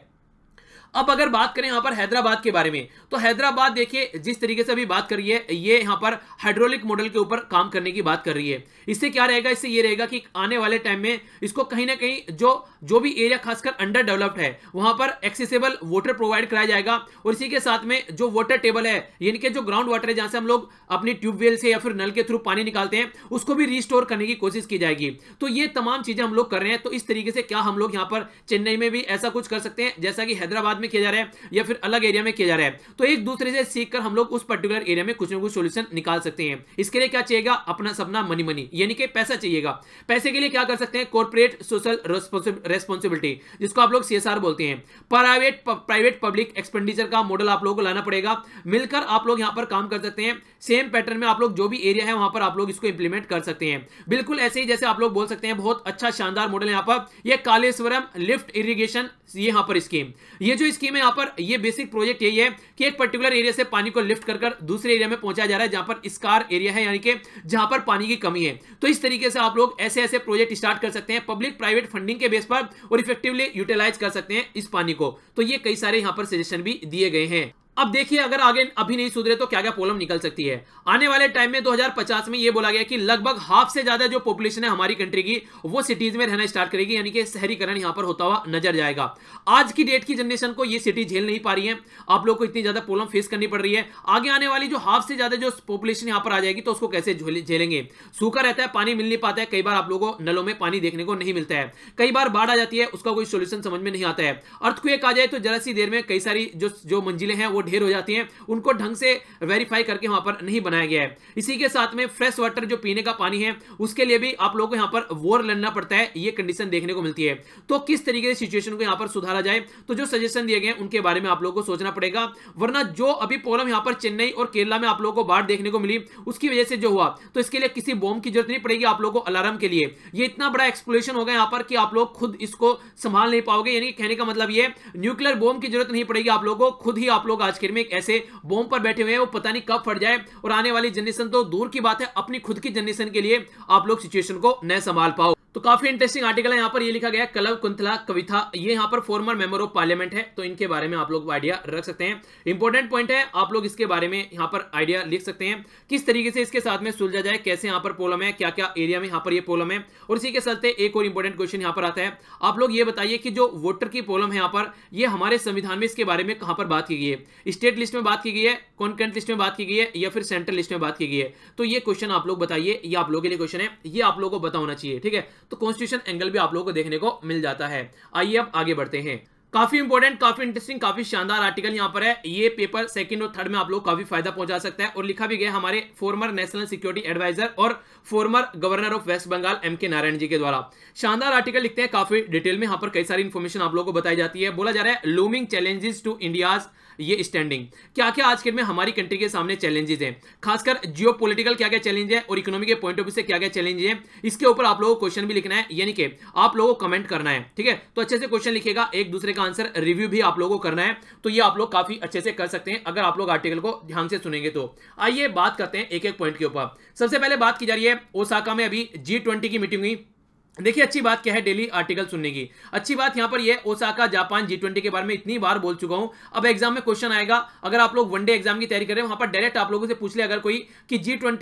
अब अगर बात करें यहां पर हैदराबाद के बारे में, तो हैदराबाद देखिए जिस तरीके से अभी बात कर रही है, ये यहां पर हाइड्रोलिक मॉडल के ऊपर काम करने की बात कर रही है। इससे क्या रहेगा? इससे ये रहेगा कि आने वाले टाइम में इसको कहीं ना कहीं जो भी एरिया खासकर अंडर डेवलप्ड है वहां पर एक्सेसिबल वाटर प्रोवाइड कराया जाएगा। और इसी के साथ में जो वाटर टेबल है, यानी कि जो ग्राउंड वाटर है जहां से हम लोग अपनी ट्यूबवेल से या फिर नल के थ्रू पानी निकालते हैं, उसको भी रिस्टोर करने की कोशिश की जाएगी। तो ये तमाम चीजें हम लोग कर रहे हैं। तो इस तरीके से क्या हम लोग यहां पर चेन्नई में भी ऐसा कुछ कर सकते हैं जैसा कि हैदराबाद में किया जा रहा है या फिर अलग एरिया में किया जा रहा है? तो एक दूसरे से सीखकर हम लोग उस पर्टिकुलर एरिया में कुछ ना कुछ सॉल्यूशन निकाल सकते हैं। इसके लिए क्या चाहिएगा? अपना सपना मनी मनी, यानी कि पैसा चाहिएगा। पैसे के लिए क्या कर सकते हैं? कॉर्पोरेट सोशल रेस्पॉन्सिबिलिटी, जिसको आप लोग CSR बोलते हैं। प्राइवेट पब्लिक एक्सपेंडिचर का मॉडल आप लोगों को लाना पड़ेगा। मिलकर आप लोग यहां पर काम कर सकते हैं। सेम पैटर्न में आप लोग जो भी एरिया है वहां पर आप लोग इसको इंप्लीमेंट कर सकते हैं। बिल्कुल ऐसे ही जैसे आप लोग बोल सकते हैं, बहुत अच्छा शानदार मॉडल है यहां पर, यह कालेश्वरम लिफ्ट इरिगेशन, ये यहां पर स्कीम। ये जो स्कीम है यहां पर, ये बेसिक प्रोजेक्ट यही है कि एक पर्टिकुलर एरिया से पानी को लिफ्ट कर दूसरे एरिया में पहुंचाया जा रहा है जहां पर स्कार एरिया है, यानी कि जहां पर पानी की कमी है। तो इस तरीके से आप लोग ऐसे ऐसे प्रोजेक्ट स्टार्ट कर सकते हैं पब्लिक प्राइवेट फंडिंग के बेस पर, और इफेक्टिवली यूटिलाइज कर सकते हैं इस पानी को। तो ये कई सारे यहां पर सजेशन भी दिए गए हैं। अब देखिए अगर आगे अभी नहीं सुधरे तो क्या क्या प्रॉब्लम निकल सकती है। आने वाले टाइम में 2050 में ये बोला गया कि लगभग हाफ से ज्यादा जो पॉपुलेशन है हमारी कंट्री की वो सिटीज में रहना स्टार्ट करेगी, यानी कि शहरीकरण यहां पर होता हुआ नजर जाएगा। आज की डेट की जनरेशन को ये सिटी झेल नहीं पा रही है, आप लोग को इतनी ज्यादा प्रॉब्लम फेस करनी पड़ रही है। आगे आने वाली जो हाफ से ज्यादा जो पॉपुलेशन यहां पर आ जाएगी तो उसको कैसे झेलेंगे? सूखा रहता है, पानी मिल नहीं पाता है, कई बार आप लोगों को नलों में पानी देखने को नहीं मिलता है, कई बार बाढ़ आ जाती है, उसका कोई सोल्यूशन समझ में नहीं आता है। अर्थक्वेक आ जाए तो जरा सी देर में कई सारी जो मंजिलें हैं वो ढेर हो जाती हैं, उनको ढंग से वेरीफाई करके वहां पर नहीं बनाया गया है। इसी के साथ में फ्रेश वाटर जो पीने का पानी है उसके लिए भी आप लोगों को यहां पर वॉर लड़ना पड़ता है, ये कंडीशन देखने को मिलती है। तो किस तरीके से सिचुएशन को यहां पर सुधारा जाए, तो जो सजेशन दिए गए उनके बारे में आप लोगों को सोचना पड़ेगा। वरना जो अभी प्रॉब्लम यहां पर चेन्नई और केरला में आप लोगों को बाढ़ देखने को मिली उसकी वजह से जो हुआ, तो इसके लिए किसी बॉम्ब की जरूरत नहीं पड़ेगी आप लोगों को अलार्म के लिए। ये इतना बड़ा एक्सप्लोजन होगा यहां पर कि आप लोग खुद इसको संभाल नहीं पाओगे। यानी कहने का मतलब ये, न्यूक्लियर बॉम्ब की जरूरत नहीं पड़ेगी आप लोगों को, खुद ही आप लोग आज के में एक ऐसे बॉम्ब पर बैठे हुए हैं, वो पता नहीं कब फट जाए और आने वाली जनरेशन तो दूर की बात है, अपनी खुद की जनरेशन के लिए आप लोग सिचुएशन को न संभाल पाओ। तो काफी इंटरेस्टिंग आर्टिकल है। यहाँ पर ये लिखा गया है कलव कुंतला कविता, ये यहाँ पर फॉर्मर मेंबर ऑफ पार्लियामेंट है, तो इनके बारे में आप लोग आइडिया रख सकते हैं। इंपॉर्टेंट पॉइंट है, आप लोग इसके बारे में यहाँ पर आइडिया लिख सकते हैं किस तरीके से इसके साथ में सुलझा जाए, कैसे यहाँ पर प्रॉब्लम है, क्या क्या एरिया में यहाँ पर ये प्रॉब्लम है। और इसी के चलते एक और इंपॉर्टेंट क्वेश्चन यहाँ पर आता है, आप लोग ये बताइए कि जो वोटर की प्रॉब्लम है यहाँ पर, ये हमारे संविधान में इसके बारे में कहां पर बात की गई है, स्टेट लिस्ट में बात की गई है, कॉन्करेंट लिस्ट में बात की गई है, या फिर सेंट्रल लिस्ट में बात की गई है। तो ये क्वेश्चन आप लोग बताइए, ये आप लोगों के लिए क्वेश्चन है, ये आप लोगों को पता होना चाहिए, ठीक है। तो कॉन्स्टिट्यूशन एंगल भी आप लोगों को देखने को मिल जाता है। आइए अब आगे बढ़ते हैं। काफी इंपॉर्टेंट, काफी इंटरेस्टिंग, काफी शानदार आर्टिकल यहाँ पर है। ये पेपर सेकंड और थर्ड में आप लोग काफी फायदा पहुंचा सकता है, और लिखा भी गया हमारे फॉर्मर नेशनल सिक्योरिटी एडवाइजर और former governor of West Bengal M.K. Narayan ji के द्वारा। शानदार आर्टिकल लिखते हैं, काफी डिटेल में यहाँ पर कई सारी इंफॉर्मेशन आप लोगों को बताई जाती है। बोला जा रहा है लूमिंग चैलेंजेस टू इंडियाज ये स्टैंडिंग, क्या क्या आज के में हमारी कंट्री के सामने चैलेंजेस हैं, खासकर जियोपॉलिटिकल क्या क्या चैलेंज है और इकोनॉमी के पॉइंट ऑफ व्यू से क्या क्या चैलेंज है, इसके ऊपर आप लोगों को क्वेश्चन भी लिखना है, यानी कि आप लोगों को कमेंट करना है, ठीक है। तो अच्छे से क्वेश्चन लिखेगा, एक दूसरे का आंसर रिव्यू भी आप लोगों को करना है, तो ये आप लोग काफी अच्छे से कर सकते हैं अगर आप लोग आर्टिकल को ध्यान से सुनेंगे तो। आइए बात करते हैं एक एक पॉइंट के ऊपर। सबसे पहले बात की जा रही है ओसाका में अभी G20 की मीटिंग हुई। देखिए अच्छी बात क्या है डेली आर्टिकल सुनने की, अच्छी बात यहां पर ये ओसाका जापान G20 के बारे में इतनी बार बोल चुका हूं। अब एग्जाम में क्वेश्चन आएगा, अगर आप लोग वनडे एग्जाम की तैयारी कर रहे हैं, वहां पर डायरेक्ट आप लोगों से पूछ ले अगर कोई कि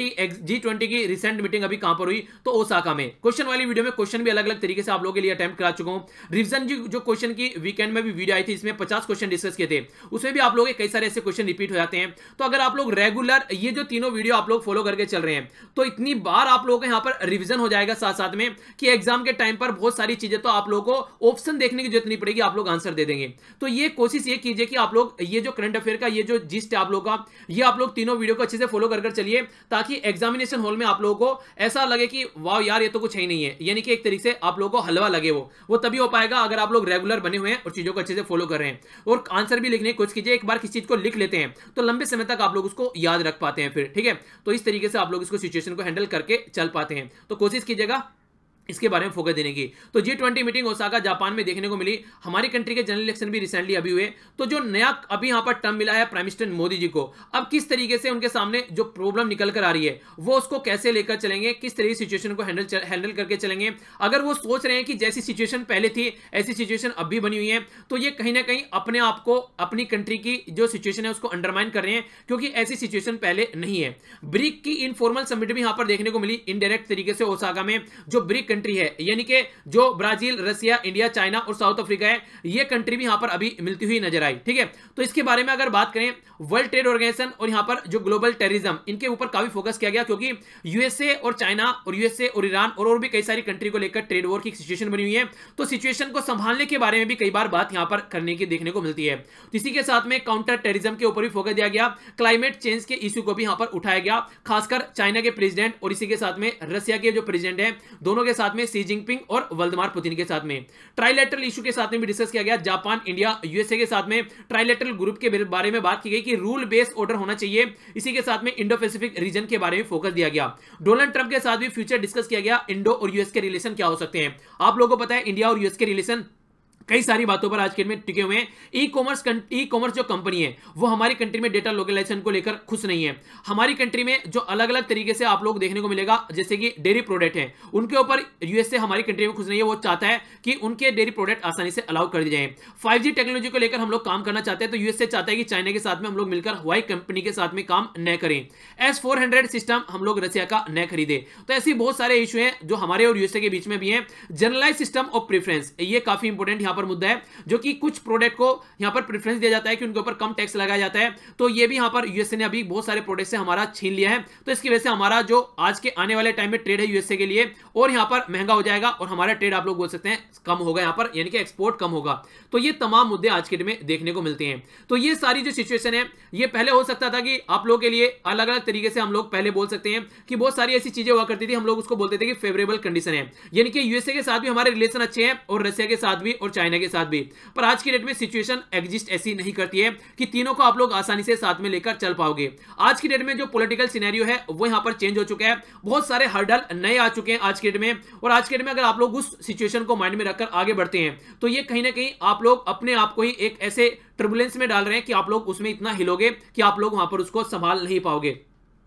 G20 की रिसेंट मीटिंग अभी कहां पर हुई, तो ओसाका में। क्वेश्चन वाली वीडियो में क्वेश्चन भी अलग अलग तरीके से आप लोगों के लिए अटेम्प्ट करा चुका हूं। रिविजन जो क्वेश्चन की वीकेंड में भी वीडियो आई थी, इसमें 50 क्वेश्चन डिस्कस किए थे, उसमें भी आप लोग कई सारे ऐसे क्वेश्चन रिपीट हो जाते हैं। तो अगर आप लोग रेगुलर ये जो तीनों वीडियो आप लोग फॉलो करके चल रहे हैं, तो इतनी बार आप लोगों का यहाँ पर रिविजन हो जाएगा साथ साथ में कि एग्जाम के टाइम पर बहुत सारी चीजें तो आप लोगों को ऑप्शन देखने की जरूरत नहीं पड़ेगी, आप लोग आंसर दे देंगे। तो ये कोशिश ये कीजिए कि आप लोग ये जो करंट अफेयर का ये जो जिस्ट है आप लोगों का, ये आप लोग तीनों वीडियो को अच्छे से फॉलो कर चलिए, ताकि एग्जामिनेशन हॉल में आप लोगों को ऐसा लगे कि वाह यार ये तो कुछ है ही नहीं है, यानी कि एक तरीके से आप लोगों को हलवा लगे। वो तभी हो पाएगा अगर आप लोग रेगुलर बने हुए हैं और चीजों को अच्छे से फॉलो कर रहे हैं, और आंसर भी लिखने की कोशिश कीजिए। एक बार किसी चीज को लिख लेते हैं तो लंबे समय तक आप लोग उसको याद रख पाते हैं फिर, ठीक है। तो इस तरीके से आप लोग इसको सिचुएशन को हैंडल करके चल पाते हैं, तो कोशिश कीजिएगा इसके बारे में फोकस देने की। तो G20 मीटिंग ओसाका जापान में देखने को मिली। हमारी कंट्री के जनरल इलेक्शन भी रिसेंटली अभी हुए, तो जो नया अभी यहां पर टर्म मिला है प्राइम मिनिस्टर मोदी जी को, अब किस तरीके से उनके सामने जो प्रॉब्लम निकल कर आ रही है वो उसको कैसे लेकर चलेंगे, किस तरीके से सिचुएशन को हैंडल करके चलेंगे। अगर वो सोच रहे हैं कि जैसी सिचुएशन पहले थी ऐसी सिचुएशन अब भी बनी हुई है, तो ये कहीं ना कहीं अपने आप को, अपनी कंट्री की जो सिचुएशन है उसको अंडरमाइन कर रहे हैं, क्योंकि ऐसी सिचुएशन पहले नहीं है। ब्रिक की इनफॉर्मल समिट भी यहां पर देखने को मिली इनडायरेक्ट तरीके से ओसाका में। जो ब्रिक कंट्री है, यानी कि जो ब्राजील, रसिया, इंडिया, चाइना और साउथ अफ्रीका है, ये कंट्री भी यहां पर अभी मिलती हुई नजर आई, ठीक है। तो इसके बारे में अगर बात करें, वर्ल्ड ट्रेड ऑर्गेनाइजेशन और यहां पर जो ग्लोबल टेररिज्म, इनके ऊपर काफी फोकस किया गया, क्योंकि यूएसए और चाइना और यूएसए और ईरान और भी कई सारी कंट्री को लेकर ट्रेड वॉर की सिचुएशन बनी हुई है। तो सिचुएशन को संभालने के बारे में भी कई बार बात यहां पर करने की देखने को मिलती है। तो इसी के साथ में काउंटर टेररिज्म के ऊपर भी फोकस दिया गया, क्लाइमेट चेंज के इश्यू को भी यहां पर उठाया गया, खासकर चाइना के प्रेसिडेंट और इसी के साथ में रसिया के जो प्रेसिडेंट है, दोनों के साथ में शी जिनपिंग और व्लादिमीर पुतिन के साथ में। ट्राइलेटरल इशू के साथ में भी डिस्कस किया गया, जापान, इंडिया, यूएसए के साथ में ट्राइलेटरल ग्रुप के बारे में बात की गई कि रूल बेस्ड ऑर्डर होना चाहिए। इसी के साथ में इंडो पैसिफिक रीजन के बारे में फोकस दिया गया। डोनाल्ड ट्रंप के साथ भी फ्यूचर डिस्कस किया गया, इंडो और यूएस के रिलेशन क्या हो सकते हैं। आप लोगों को पता है इंडिया और यूएस के रिलेशन कई सारी बातों पर आज के में टिके हुए हैं। ई कॉमर्स जो कंपनी है वो हमारी कंट्री में डेटा लोकलाइजेशन को लेकर खुश नहीं है। हमारी कंट्री में जो अलग अलग तरीके से आप लोग देखने को मिलेगा, जैसे कि डेयरी प्रोडक्ट है, उनके ऊपर यूएसए हमारी कंट्री में खुश नहीं है। वो चाहता है कि उनके डेयरी प्रोडक्ट आसानी से अलाउ कर दिए जाए। 5G टेक्नोलॉजी को लेकर हम लोग काम करना चाहते हैं, तो यूएसए चाहता है कि चाइना के साथ में हम लोग मिलकर हवाई कंपनी के साथ में काम न करें। S-400 सिस्टम हम लोग रसिया का न खरीदे। तो ऐसी बहुत सारे इशू हैं जो हमारे और यूएसए के बीच में भी हैं। जनरलाइज सिस्टम ऑफ प्रेफरेंस, ये काफी इंपॉर्टेंट यहां पर मुद्दा है, जो कि कुछ प्रोडक्ट को यहां पर प्रेफरेंस दिया जाता है कि उनके ऊपर कम टैक्स लगाया जाता है। तो ये भी यहां पर यूएसए ने अभी बहुत सारे प्रोडक्ट से हमारा छीन लिया है। तो इसकी वजह से हमारा जो आज के आने वाले टाइम में ट्रेड है यूएसए के लिए और यहां पर महंगा हो जाएगा, और हमारा ट्रेड आप लोग बोल सकते हैं कम होगा यहां पर, यानी कि एक्सपोर्ट कम होगा। तो ये तमाम मुद्दे आज के डेट में देखने को मिलते हैं। तो ये सारी जो सिचुएशन है, ये पहले हो सकता था कि आप लोगों के लिए अलग अलग तरीके से हम लोग पहले बोल सकते हैं कि बहुत सारी ऐसी चीजें हुआ करती थी, हम लोग उसको बोलते थे कि फेवरेबल कंडीशन है, यानी कि यूएसए के साथ भी हमारे रिलेशन अच्छे हैं और रसिया के साथ भी और चाइना के साथ भी। पर आज की डेट में सिचुएशन एग्जिस्ट ऐसी नहीं करती है कि तीनों को आप लोग आसानी से साथ में लेकर चल पाओगे। आज की डेट में जो पॉलिटिकल सिनेरियो है वो यहां पर चेंज हो चुका है, बहुत सारे हर्डल नए आ चुके हैं आज की डेट में। और आज के डेट में अगर आप लोग उस सिचुएशन को माइंड में रखकर आगे बढ़ते हैं, तो ये कहीं ना कहीं आप लोग अपने आप को ही एक ऐसे टर्बुलेंस में डाल रहे हैं कि आप लोग उसमें इतना हिलोगे कि आप लोग वहां पर उसको संभाल नहीं पाओगे।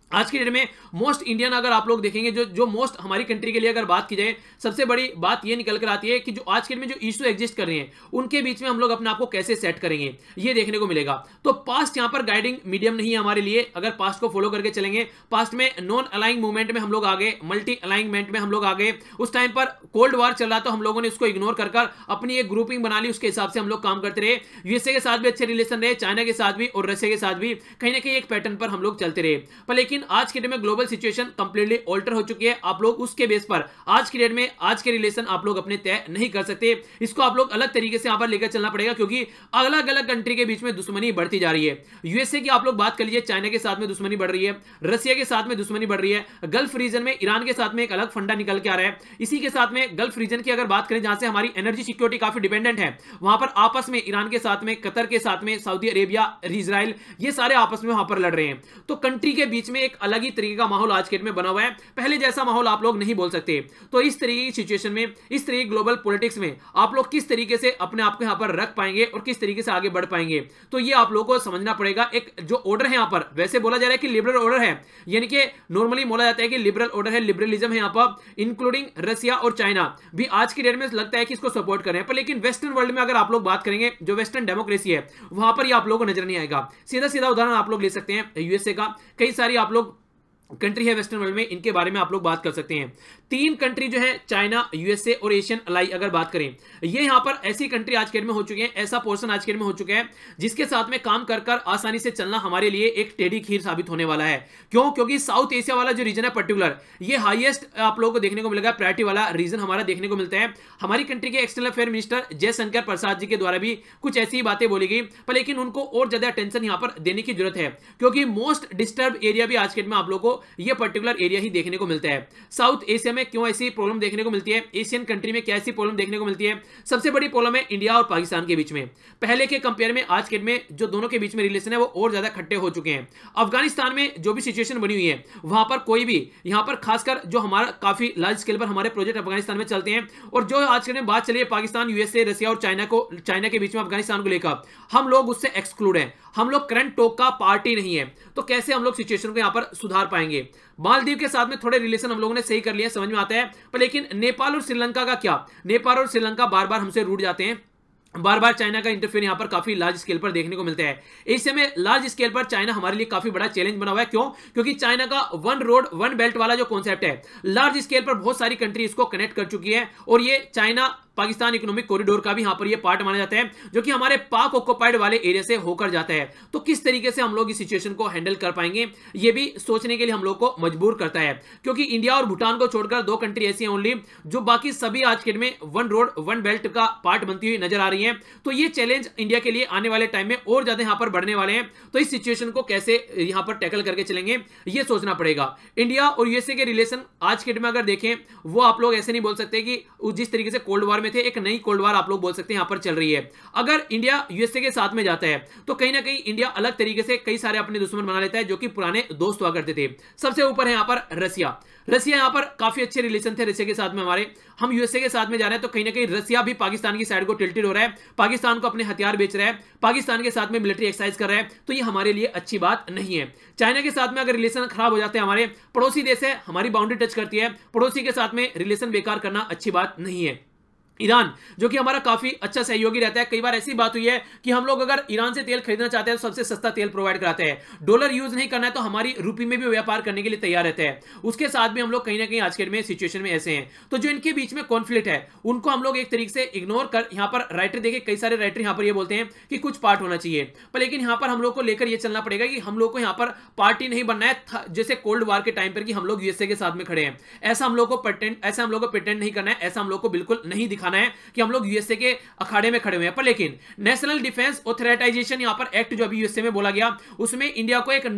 आज की डेट में मोस्ट इंडियन अगर आप लोग देखेंगे, जो मोस्ट हमारी कंट्री के लिए अगर बात की जाए, सबसे बड़ी बात ये निकल कर आती है कि जो आज के डेट में जो इशू एग्जिस्ट कर रहे हैं उनके बीच में हम लोग अपने आप को कैसे सेट करेंगे, ये देखने को मिलेगा। तो पास्ट यहां पर गाइडिंग मीडियम नहीं है हमारे लिए। अगर पास्ट को फॉलो करके चलेंगे, पास्ट में नॉन अलाइंग मूवमेंट में हम लोग आ गए, मल्टी अलाइंगमेंट में हम लोग आ गए। उस टाइम पर कोल्ड वॉर चल रहा तो हम लोगों ने उसको इग्नोर कर अपनी एक ग्रुपिंग बना ली, उसके हिसाब से हम लोग काम करते रहे। यूएसए के साथ भी अच्छे रिलेशन रहे, चाइना के साथ भी और रशिया के साथ भी कहीं ना कहीं एक पैटर्न पर हम लोग चलते रहे। पर लेकिन आज के डेट में ग्लोबल सिचुएशन कंप्लीटली ऑल्टर हो चुकी है। आप लोग उसके बेस पर आज की डेट में आज के रिलेशन आप लोग अपने तय नहीं कर सकते। इसको आप लोग अलग तरीके से यहां पर लेकर चलना पड़ेगा, क्योंकि अलग अलग कंट्री के बीच में दुश्मनी बढ़ती जा रही है। यूएसए की आप लोग बात कर लीजिए, चाइना के साथ में दुश्मनी बढ़ रही है, रशिया के साथ में दुश्मनी बढ़ रही है, गल्फ रीजन में ईरान के साथ में एक अलग फंडा निकल के आ रहा है। इसी के साथ में गल्फ रीजन की अगर बात करें, जहां से हमारी एनर्जी सिक्योरिटी काफी डिपेंडेंट है, वहां पर आपस में ईरान के साथ में, कतर के साथ में, सऊदी अरेबिया, इजराइल, ये सारे आपस में वहां पर लड़ रहे हैं। तो कंट्री के बीच में एक अलग ही तरीके का माहौल आज के डेट में बना हुआ है। पहले जैसा माहौल आप लोग नहीं बोल सकते। तो इस तरीके की सिचुएशन में, इस तरीके ग्लोबल पॉलिटिक्स में आप लोग किस तरीके से अपने आप को यहां पर रख पाएंगे और किस तरीके से आगे बढ़ पाएंगे, तो ये आप लोगों को समझना पड़ेगा। एक जो ऑर्डर है यहां पर, वैसे बोला जा रहा है कि लिबरल ऑर्डर है, यानी कि नॉर्मली बोला जाता है कि लिबरल ऑर्डर है, लिबरलिज्म है यहां पर, इंक्लूडिंग रशिया और चाइना भी आज की डेट में लगता है कि इसको सपोर्ट कर रहे हैं। पर लेकिन वेस्टर्न वर्ल्ड में अगर आप लोग बात करेंगे, जो वेस्टर्न डेमोक्रेसी है, वहां पर ये आप लोगों को नजर नहीं आएगा। सीधा सीधा उदाहरण आप लोग ले सकते हैं यूएसए का, कई सारी आप लोग कंट्री है वेस्टर्न वर्ल्ड में, इनके बारे में आप लोग बात कर सकते हैं। तीन कंट्री जो है, चाइना, यूएसए और एशियन अलाई, अगर बात करें, ये यहां पर ऐसी कंट्री आज के डेट में हो चुके हैं, ऐसा पोर्शन आज के डेट में हो चुका है जिसके साथ में काम कर आसानी से चलना हमारे लिए एक टेढ़ी खीर साबित होने वाला है। क्यों? क्योंकि साउथ एशिया वाला जो रीजन है पर्टिकुलर, ये हाईएस्ट आप लोगों को देखने को मिलेगा, प्रायोरिटी वाला रीजन हमारा देखने को मिलता है। हमारी कंट्री के external affair minister Jaishankar Prasad ji के द्वारा भी कुछ ऐसी बातें बोली गई, पर लेकिन उनको और ज्यादा अटेंशन यहां पर देने की जरूरत है, क्योंकि मोस्ट डिस्टर्ब एरिया भी आज के डेट में आप लोगों को ये पर्टिकुलर एरिया ही देखने को मिलता है। साउथ एशिया में क्यों ऐसी प्रॉब्लम देखने को मिलती है, एशियन कंट्री में क्या ऐसी प्रॉब्लम देखने को मिलती है? सबसे बड़ी प्रॉब्लम है इंडिया और पाकिस्तान के बीच में। पहले के कंपेयर में आज के में जो दोनों के बीच में रिलेशन है वो और ज्यादा खट्टे हो चुके हैं। अफगानिस्तान में जो भी सिचुएशन बनी हुई है, वहां पर कोई भी यहां पर खासकर जो हमारा काफी लार्ज स्केल पर हमारे प्रोजेक्ट अफगानिस्तान में चलते हैं, और जो आज के बात चली है पाकिस्तान, यूएसए, रशिया और चाइना के बीच में अफगानिस्तान को लेकर, हम लोग उससे एक्सक्लूड हैं, हम लोग करंट टॉक का पार्टी नहीं है। तो कैसे हम लोग सिचुएशन को यहां पर सुधार पाएंगे? मालदीव के साथ में थोड़े रिलेशन हम लोगों ने सही कर लिया, समझ में आता है, पर लेकिन नेपाल और श्रीलंका का क्या? नेपाल और श्रीलंका बार बार हमसे रूठ जाते हैं, बार बार चाइना का इंटरफेयर यहां पर काफी लार्ज स्केल पर देखने को मिलता है। एशिया में लार्ज स्केल पर चाइना हमारे लिए काफी बड़ा चैलेंज बना हुआ है। क्यों? क्योंकि चाइना का वन रोड वन बेल्ट वाला जो कॉन्सेप्ट है, लार्ज स्केल पर बहुत सारी कंट्री इसको कनेक्ट कर चुकी है, और ये चाइना पाकिस्तान इकोनॉमिक कॉरिडोर का भी यहां पर ये पार्ट माना जाता है, जो कि हमारे पाक ऑक्युपाइड वाले एरिया से होकर जाता है। तो किस तरीके से हम लोग इस सिचुएशन को हैंडल कर पाएंगे, ये भी सोचने के लिए हम लोग को मजबूर करता है, क्योंकि इंडिया और भूटान को छोड़कर दो कंट्री ऐसी हैं ओनली जो बाकी सभी आज के में वन रोड वन बेल्ट का पार्ट बनती हुई नजर आ रही है। तो ये चैलेंज इंडिया के लिए आने वाले टाइम में और ज्यादा यहां पर बढ़ने वाले हैं। तो इस सिचुएशन को कैसे यहां पर टैकल करके चलेंगे, ये सोचना पड़ेगा। इंडिया और यूएसए के रिलेशन आज के डेट में अगर देखें, वो आप लोग ऐसे नहीं बोल सकते कि जिस तरीके से कोल्ड वॉर में थे, एक नई कोल्ड वॉर आप लोग बोल सकते हैं यहां पर चल रही है। अगर इंडिया यूएसए के साथ में जाता है, तो कहीं ना कहीं इंडिया अलग तरीके से कई सारे अपने दुश्मन बना लेता है, जो कि पुराने दोस्त हुआ करते थे। सबसे ऊपर है यहां पर रशिया। रशिया यहां पर काफी अच्छे रिलेशन थे रशिया के साथ में हमारे, हम यूएसए के साथ में जा रहे हैं, तो कहीं ना कहीं रशिया भी पाकिस्तान की साइड को टिल्टेड हो रहा है, पाकिस्तान को अपने हथियार बेच रहा है, पाकिस्तान के साथ में मिलिट्री एक्सरसाइज कर रहा है। तो ये हमारे लिए अच्छी बात नहीं है। चाइना के साथ में अगर रिलेशन खराब हो जाते हैं, हमारे पड़ोसी देश है, हमारी बाउंड्री टच करती है, पड़ोसी के साथ में रिलेशन बेकार करना अच्छी बात नहीं है। ईरान, जो कि हमारा काफी अच्छा सहयोगी रहता है, कई बार ऐसी बात हुई है कि हम लोग अगर ईरान से तेल खरीदना चाहते हैं तो सबसे सस्ता तेल प्रोवाइड कराते हैं, डॉलर यूज नहीं करना है तो हमारी रुपये में भी व्यापार करने के लिए तैयार रहते हैं। उसके साथ भी हम लोग कहीं ना कहीं आज के में सिचुएशन में ऐसे हैं। तो जो इनके बीच में कॉन्फ्लिक्ट है, उनको हम लोग एक तरीके से इग्नोर कर, यहाँ पर राइटर देखे, कई सारे राइटर यहाँ पर ये बोलते हैं कि कुछ पार्ट होना चाहिए, पर लेकिन यहाँ पर हम लोग को लेकर ये चलना पड़ेगा कि हम लोग को यहाँ पर पार्टी नहीं बनना है, जैसे कोल्ड वॉर के टाइम पर कि हम लोग यूएसए के साथ में खड़े हैं। ऐसा हम लोग को प्रिटेंड नहीं करना है, ऐसा हम लोग को बिल्कुल नहीं दिखाना है कि हम लोग यूएसए के अखाड़े में खड़े हुए हैं। पर लेकिन नेशनल डिफेंस ऑथराइजेशन यहां पर एक्ट जो अभी यूएसए में बोला गया, उसमें इंडिया को एक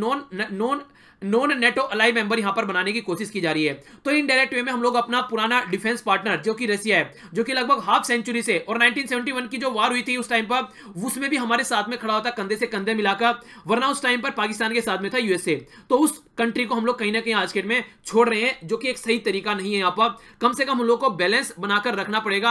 नॉन नेटो अलाई मेंबर यहां पर बनाने की कोशिश की जा रही है। तो इनडायरेक्ट वे में हम लोग अपना पुराना डिफेंस पार्टनर जो कि रशिया है, जो कि लगभग हाफ सेंचुरी से, और 1971 की जो वार हुई थी उस टाइम पर, उसमें भी हमारे साथ में खड़ा होता कंधे से कंधे मिलाकर, वरना उस टाइम पर पाकिस्तान के साथ में था यूएसए। तो उस कंट्री को हम लोग कहीं ना कहीं आज के डेट में छोड़ रहे हैं, जो कि एक सही तरीका नहीं है। यहां पर कम से कम हम लोग को बैलेंस बनाकर रखना पड़ेगा।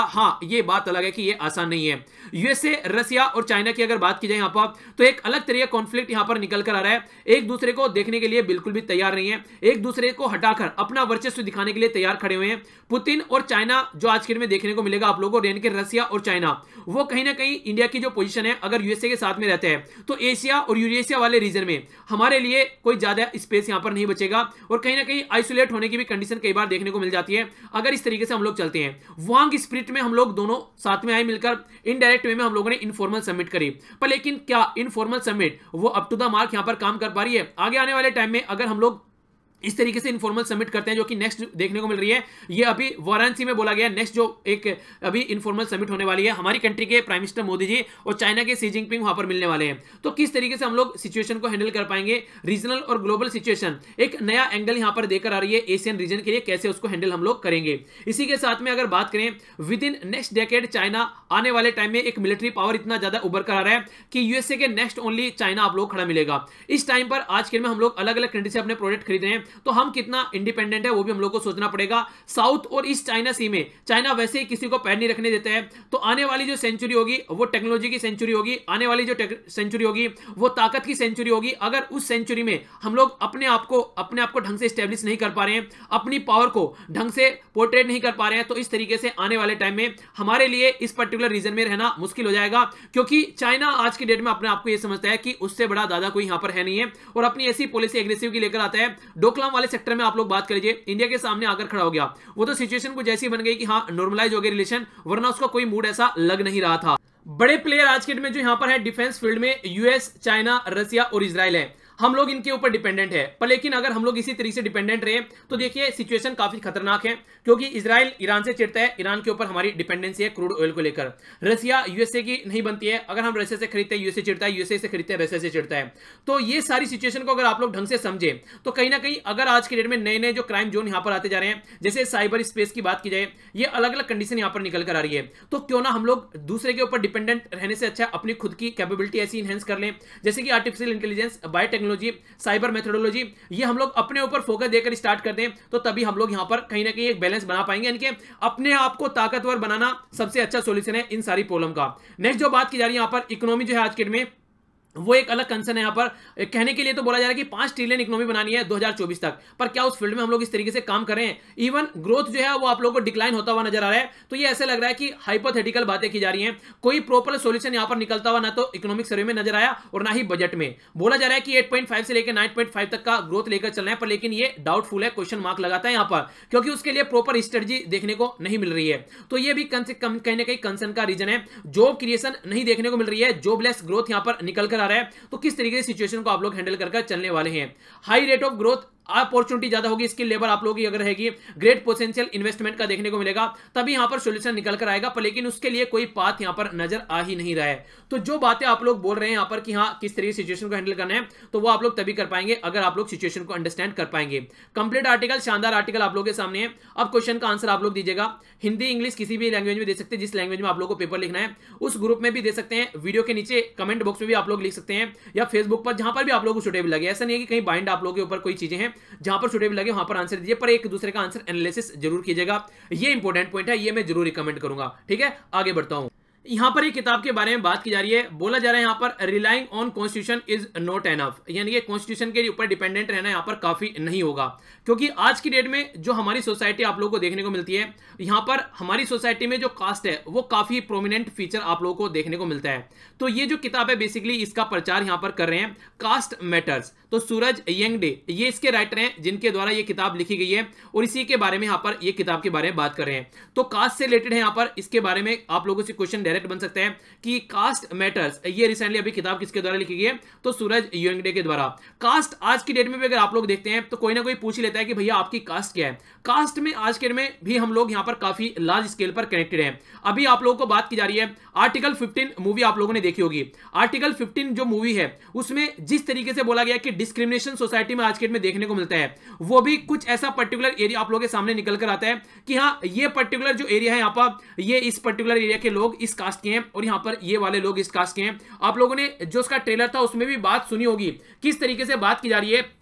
हाँ, ये बात अलग है कि ये आसान नहीं है। यूएसए, रसिया और चाइना की अगर बात की जाए यहां पर, तो एक अलग तरह का कॉन्फ्लिक्ट यहां पर निकल कर आ रहा है। एक दूसरे को देखने के लिए बिल्कुल भी तैयार नहीं है, एक दूसरे को हटाकर अपना वर्चस्व दिखाने के लिए तैयार खड़े हुए हैं। पुतिन और चाइना जो आज के दिन में देखने को मिलेगा आप लोगों को, यानी कि रसिया और चाइना, वो कहीं ना कहीं इंडिया की जो पोजीशन है, अगर यूएसए के साथ में रहते हैं तो एशिया और यूरेशिया वाले रीजन में हमारे लिए कोई ज्यादा स्पेस यहां पर नहीं बचेगा और कहीं ना कहीं आइसोलेट होने की भी कंडीशन कई बार देखने को मिल जाती है अगर इस तरीके से हम लोग चलते हैं। वांग स्पिरिट में हम लोग दोनों साथ में आए मिलकर, इनडायरेक्ट वे में हम लोगों ने इनफॉर्मल समिट करी, पर लेकिन क्या इनफॉर्मल समिट वो अप टू द मार्क यहां पर काम कर पा रही है? आगे आने वाले टाइम में अगर हम लोग इस तरीके से इनफॉर्मल समिट करते हैं, जो कि नेक्स्ट देखने को मिल रही है, ये अभी वाराणसी में बोला गया नेक्स्ट जो एक अभी इनफॉर्मल समिट होने वाली है, हमारी कंट्री के प्राइम मिनिस्टर मोदी जी और चाइना के शी जिनपिंग वहां पर मिलने वाले हैं। तो किस तरीके से हम लोग सिचुएशन को हैंडल कर पाएंगे, रीजनल और ग्लोबल सिचुएशन एक नया एंगल यहां पर देकर आ रही है एशियन रीजन के लिए, कैसे उसको हैंडल हम लोग करेंगे। इसी के साथ में अगर बात करें, within next decade China आने वाले टाइम में एक मिलिट्री पावर इतना ज्यादा उभर कर आ रहा है कि यूएसए के नेक्स्ट ओनली चाइना आप लोग खड़ा मिलेगा। इस टाइम पर आज के में हम लोग अलग अलग कंट्री से अपने प्रोडक्ट खरीद रहे हैं, तो हम कितना इंडिपेंडेंट है वो भी हम लोग को सोचना पड़ेगा। साउथ और ईस्ट चाइना सी में चाइना वैसे ही किसी को पैर नहीं रखने देता है, तो आने वाली जो सेंचुरी होगी वो टेक्नोलॉजी की सेंचुरी होगी, आने वाली जो सेंचुरी होगी वो ताकत की सेंचुरी होगी। अगर उस सेंचुरी में हम लोग अपने आप को ढंग से स्टैब्लिश नहीं कर पा रहे हैं, अपनी पावर को ढंग से पोर्ट्रेट नहीं कर पा रहे हैं, तो इस तरीके से आने वाले टाइम में हमारे लिए इस पर्टिकुलर रीजन में रहना मुश्किल हो जाएगा, क्योंकि चाइना आज की डेट में अपने आप को यह समझता है कि उससे बड़ा दादा कोई यहां पर है नहीं है और अपनी ऐसी पॉलिसी एग्रेसिव की लेकर आता है। डोकलाम वाले सेक्टर में आप लोग बात कर लीजिए, इंडिया के सामने आकर खड़ा हो गया, वो तो सिचुएशन कुछ ऐसी बन गई कि हाँ नॉर्मलाइज हो गए रिलेशन, वरना उसका कोई मूड ऐसा लग नहीं रहा था। बड़े प्लेयर आज के डेट में जो यहां पर है डिफेंस फील्ड में, यूएस, चाइना, रसिया और इजराइल है, हम लोग इनके ऊपर डिपेंडेंट है। पर लेकिन अगर हम लोग इसी तरीके से डिपेंडेंट रहे तो देखिए सिचुएशन काफी खतरनाक है, क्योंकि इजराइल ईरान से चिढ़ता है, ईरान के ऊपर हमारी डिपेंडेंसी है क्रूड ऑयल को लेकर। रसिया यूएसए की नहीं बनती है, अगर हम रसिया से खरीदते हैं यूएसए चिढ़ता है, यूएसए से खरीदते हैं रसिया से चिढ़ता है। तो ये सारी सिचुएशन को अगर आप लोग ढंग से समझे तो कहीं ना कहीं अगर आज के डेट में नए नए जो क्राइम जोन यहां पर आते जा रहे हैं, जैसे साइबर स्पेस की बात की जाए, ये अलग अलग कंडीशन यहां पर निकल कर आ रही है, तो क्यों ना हम लोग दूसरे के ऊपर डिपेंडेंट रहने से अच्छा अपनी खुद की कैपेबिलिटी ऐसी इनहेंस कर लें, जैसे कि artificial intelligence, biotechnology, cyber methodology, ये हम लोग अपने ऊपर फोकस देकर स्टार्ट कर दें, तो तभी हम लोग यहां पर कहीं ना कहीं एक बैलेंस बना पाएंगे, यानी कि अपने आप को ताकतवर बनाना सबसे अच्छा सॉल्यूशन है इन सारी प्रॉब्लम का। नेक्स्ट जो बात की जा रही है यहां पर, इकोनॉमी जो है आज के में वो एक अलग कंसर्न है। यहां पर कहने के लिए तो बोला जा रहा है कि 5 ट्रिलियन इकोनॉमी बनानी है 2024 तक, पर क्या उस फील्ड में हम लोग इस तरीके से काम कर रहे हैं? इवन ग्रोथ जो है वो आप लोगों को डिक्लाइन होता हुआ नजर आ रहा है, तो ये ऐसे लग रहा है कि हाइपोथेटिकल बातें की जा रही हैं, कोई प्रॉपर सॉल्यूशन यहां पर निकलता हुआ ना तो इकोनॉमिक सर्वे में नजर आया और ना ही बजट में। बोला जा रहा है कि 8.5 से लेकर 9.5 तक का ग्रोथ लेकर चलना है, पर लेकिन ये डाउटफुल है, क्वेश्चन मार्क लगाता है यहां पर, क्योंकि उसके लिए प्रॉपर स्ट्रेटजी देखने को नहीं मिल रही है। तो ये भी कहीं ना कहीं कंसर्न का रीजन है। जॉब क्रिएशन नहीं देखने को मिल रही है, जॉबलेस ग्रोथ यहां पर निकल कर आ रहा है, तो किस तरीके से सिचुएशन को आप लोग हैंडल कर चलने वाले हैं? High rate of growth, opportunity ज्यादा होगी, स्किल लेबर आप लोगों की अगर रहेगी, ग्रेट पोटेंशियल इन्वेस्टमेंट का देखने को मिलेगा, तभी यहां पर सॉल्यूशन निकल कर आएगा, पर लेकिन उसके लिए कोई पाथ यहां पर नजर आ ही नहीं रहा है। तो जो बातें आप लोग बोल रहे हैं यहां पर कि हाँ किस तरीके से सिचुएशन को हैंडल करना है, तो वो आप लोग तभी कर पाएंगे अगर आप लोग सिचुएशन को अंडरस्टैंड कर पाएंगे। कंप्लीट आर्टिकल, शानदार आर्टिकल आप लोगों के सामने है। अब क्वेश्चन का आंसर आप लोग दीजिएगा, हिंदी इंग्लिश किसी भी लैंग्वेज में दे सकते हैं, जिस लैंग्वेज में आप लोग को पेपर लिखना है उस ग्रुप में भी दे सकते हैं, वीडियो के नीचे कमेंट बॉक्स में भी आप लोग लिख सकते हैं, या फेसबुक पर, जहां पर भी आप लोग को सुटेबल लगे। ऐसा नहीं है कि कहीं बाइंड आप लोगों के ऊपर कोई चीजें हैं, जहां पर सुटेबल लगे वहां पर आंसर दीजिए, पर एक दूसरे का आंसर एनालिसिस जरूर कीजिएगा, ये इंपॉर्टेंट पॉइंट है, ये मैं जरूर रिकमेंड करूंगा। ठीक है, आगे बढ़ता हूं। यहां पर एक किताब के बारे में बात की जा रही है, बोला जा रहा है यहां पर relying on constitution is not enough, यानी कि कॉन्स्टिट्यूशन के ऊपर डिपेंडेंट रहना यहां पर काफी नहीं होगा, क्योंकि आज की डेट में जो हमारी सोसाइटी आप लोगों को देखने को मिलती है, यहां पर हमारी सोसाइटी में जो कास्ट है वो काफी प्रोमिनेंट फीचर आप लोगों को देखने को मिलता है। तो ये जो किताब है बेसिकली इसका प्रचार यहां पर कर रहे हैं कास्ट मैटर्स, तो सूरज यंगडे ये इसके राइटर हैं जिनके द्वारा ये किताब लिखी गई है, और इसी के बारे में यहां पर ये किताब के बारे में बात कर रहे हैं। तो कास्ट से रिलेटेड है यहां पर, इसके बारे में आप लोगों से क्वेश्चन डायरेक्ट बन सकते हैं कि कास्ट मैटर्स, ये रिसेंटली अभी किताब किसके द्वारा लिखी गई है, तो सूरज यंगडे के द्वारा। कास्ट आज की डेट में भी अगर आप लोग देखते हैं तो कोई ना कोई पूछ ही लेता है कि भैया आपकी कास्ट क्या है। कास्ट में आज के डेट में भी हम लोग यहां पर काफी लार्ज स्केल पर कनेक्टेड हैं। अभी आप लोगों को बात की जा रही है, आर्टिकल 15 मूवी आप लोगों ने देखी होगी। आर्टिकल 15 जो मूवी है उसमें जिस तरीके से बोला गया कि डिस्क्रिमिनेशन सोसाइटी में आज के डेट में देखने को मिलता है, वो भी कुछ ऐसा पर्टिकुलर एरिया आप लोगों के सामने निकल कर आता है कि हाँ ये पर्टिकुलर जो एरिया है यहाँ पर, ये इस पर्टिकुलर एरिया के लोग इस कास्ट के हैं और यहाँ पर ये वाले लोग इस कास्ट के हैं। आप लोगों ने जो उसका ट्रेलर था उसमें भी बात सुनी होगी, किस तरीके से बात की जा रही है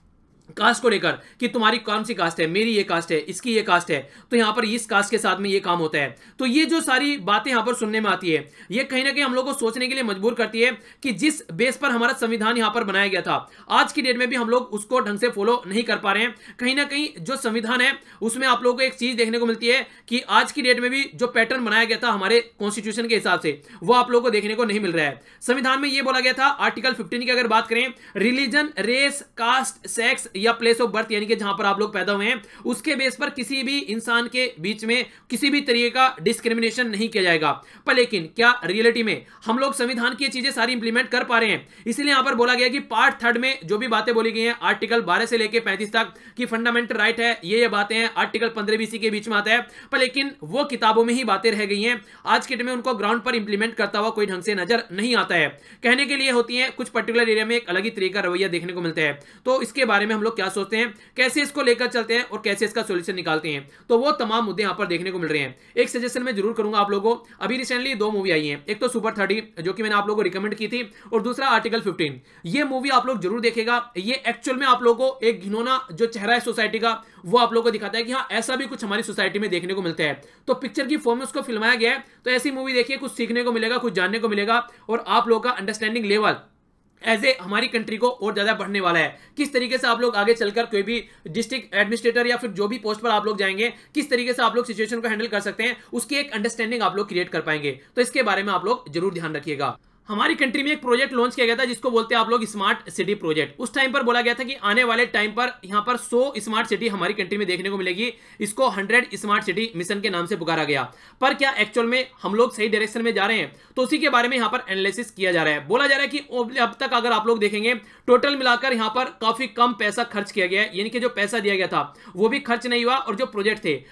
कास्ट को लेकर कि तुम्हारी कौन सी कास्ट है, मेरी ये कास्ट है, इसकी ये कास्ट है, तो यहां पर इस कास्ट के साथ में ये काम होता है। तो ये जो सारी बातें यहां पर सुनने में आती है, ये कहीं ना कहीं हम लोग को सोचने के लिए मजबूर करती है कि जिस बेस पर हमारा संविधान यहां पर बनाया गया था, आज की डेट में भी हम लोग उसको ढंग से फॉलो नहीं कर पा रहे हैं। कहीं ना कहीं जो संविधान है उसमें आप लोगों को एक चीज देखने को मिलती है कि आज की डेट में भी जो पैटर्न बनाया गया था हमारे कॉन्स्टिट्यूशन के हिसाब से, वो आप लोगों को देखने को नहीं मिल रहा है। संविधान में यह बोला गया था, आर्टिकल 15 की अगर बात करें, रिलीजन, रेस, कास्ट, सेक्स या प्लेस ऑफ बर्थ, यानी कि जहां पर आप लोग पैदा हुए हैं उसके बेस पर किसी भी इंसान के बीच में किसी भी तरीके का डिस्क्रिमिनेशन नहीं किया जाएगा। पर लेकिन क्या रियलिटी में हम लोग संविधान की चीजें सारी इंप्लीमेंट कर पा रहे हैं? इसलिए यहां पर बोला गया कि पार्ट 3 में जो भी बातें बोली गई हैं, आर्टिकल 12 से लेकर 35 तक की फंडामेंटल राइट है, ये बातें हैं, आर्टिकल 15-20 के बीच में आता है, पर लेकिन वो किताबों में ही बातें रह गई हैं। आज के डेट में उनको ग्राउंड पर इंप्लीमेंट करता हुआ कोई ढंग से नजर नहीं आता है। कहने के लिए होती है, कुछ पर्टिकुलर एरिया में एक अलग ही तरीका रवैया देखने को मिलता है। तो इसके बारे में हम लोग क्या सोचते हैं, कैसे इसको लेकर चलते हैं और कैसे इसका सॉल्यूशन निकालते हैं, तो वो तमाम मुद्दे यहां पर देखने को मिल रहे हैं। एक सजेशन मैं जरूर करूंगा आप लोगों को, अभी रिसेंटली 2 मूवी आई हैं, एक तो सुपर 30 जो कि मैंने आप लोगों को रिकमेंड की थी, और दूसरा आर्टिकल 15। ये मूवी आप लोग जरूर देखेगा। ये एक्चुअल में आप लोगों को एक घिनौना जो चेहरा है सोसाइटी का, वो आप लोगों को दिखाता है कि हाँ, ऐसा भी कुछ हमारी सोसाइटी में देखने को मिलता है। तो पिक्चर की फॉर्म में उसको फिल्माया गया है, तो ऐसी मूवी देखिए, कुछ सीखने को मिलेगा, कुछ जानने को मिलेगा, और आप लोगों का अंडरस्टैंडिंग लेवल एज ए हमारी कंट्री को और ज्यादा बढ़ने वाला है। किस तरीके से आप लोग आगे चलकर कोई भी डिस्ट्रिक्ट एडमिनिस्ट्रेटर या फिर जो भी पोस्ट पर आप लोग जाएंगे, किस तरीके से आप लोग सिचुएशन को हैंडल कर सकते हैं, उसकी एक अंडरस्टैंडिंग आप लोग क्रिएट कर पाएंगे। तो इसके बारे में आप लोग जरूर ध्यान रखिएगा। हमारी कंट्री में एक प्रोजेक्ट लॉन्च किया गया था जिसको बोलते हैं आप लोग स्मार्ट सिटी प्रोजेक्ट। उस टाइम पर बोला गया था कि आने वाले टाइम पर यहां पर 100 स्मार्ट सिटी हमारी कंट्री में देखने को मिलेगी। इसको 100 स्मार्ट सिटी मिशन के नाम से पुकारा गया। पर क्या एक्चुअल में हम लोग सही डायरेक्शन में जा रहे हैं? तो उसी के बारे में यहां पर एनालिसिस किया जा रहा है। बोला जा रहा है कि अब तक अगर आप लोग देखेंगे, टोटल मिलाकर यहां पर काफी कम पैसा खर्च किया गया है, यानी कि जो पैसा दिया गया था वो भी खर्च नहीं हुआ, और जो प्रोजेक्ट थे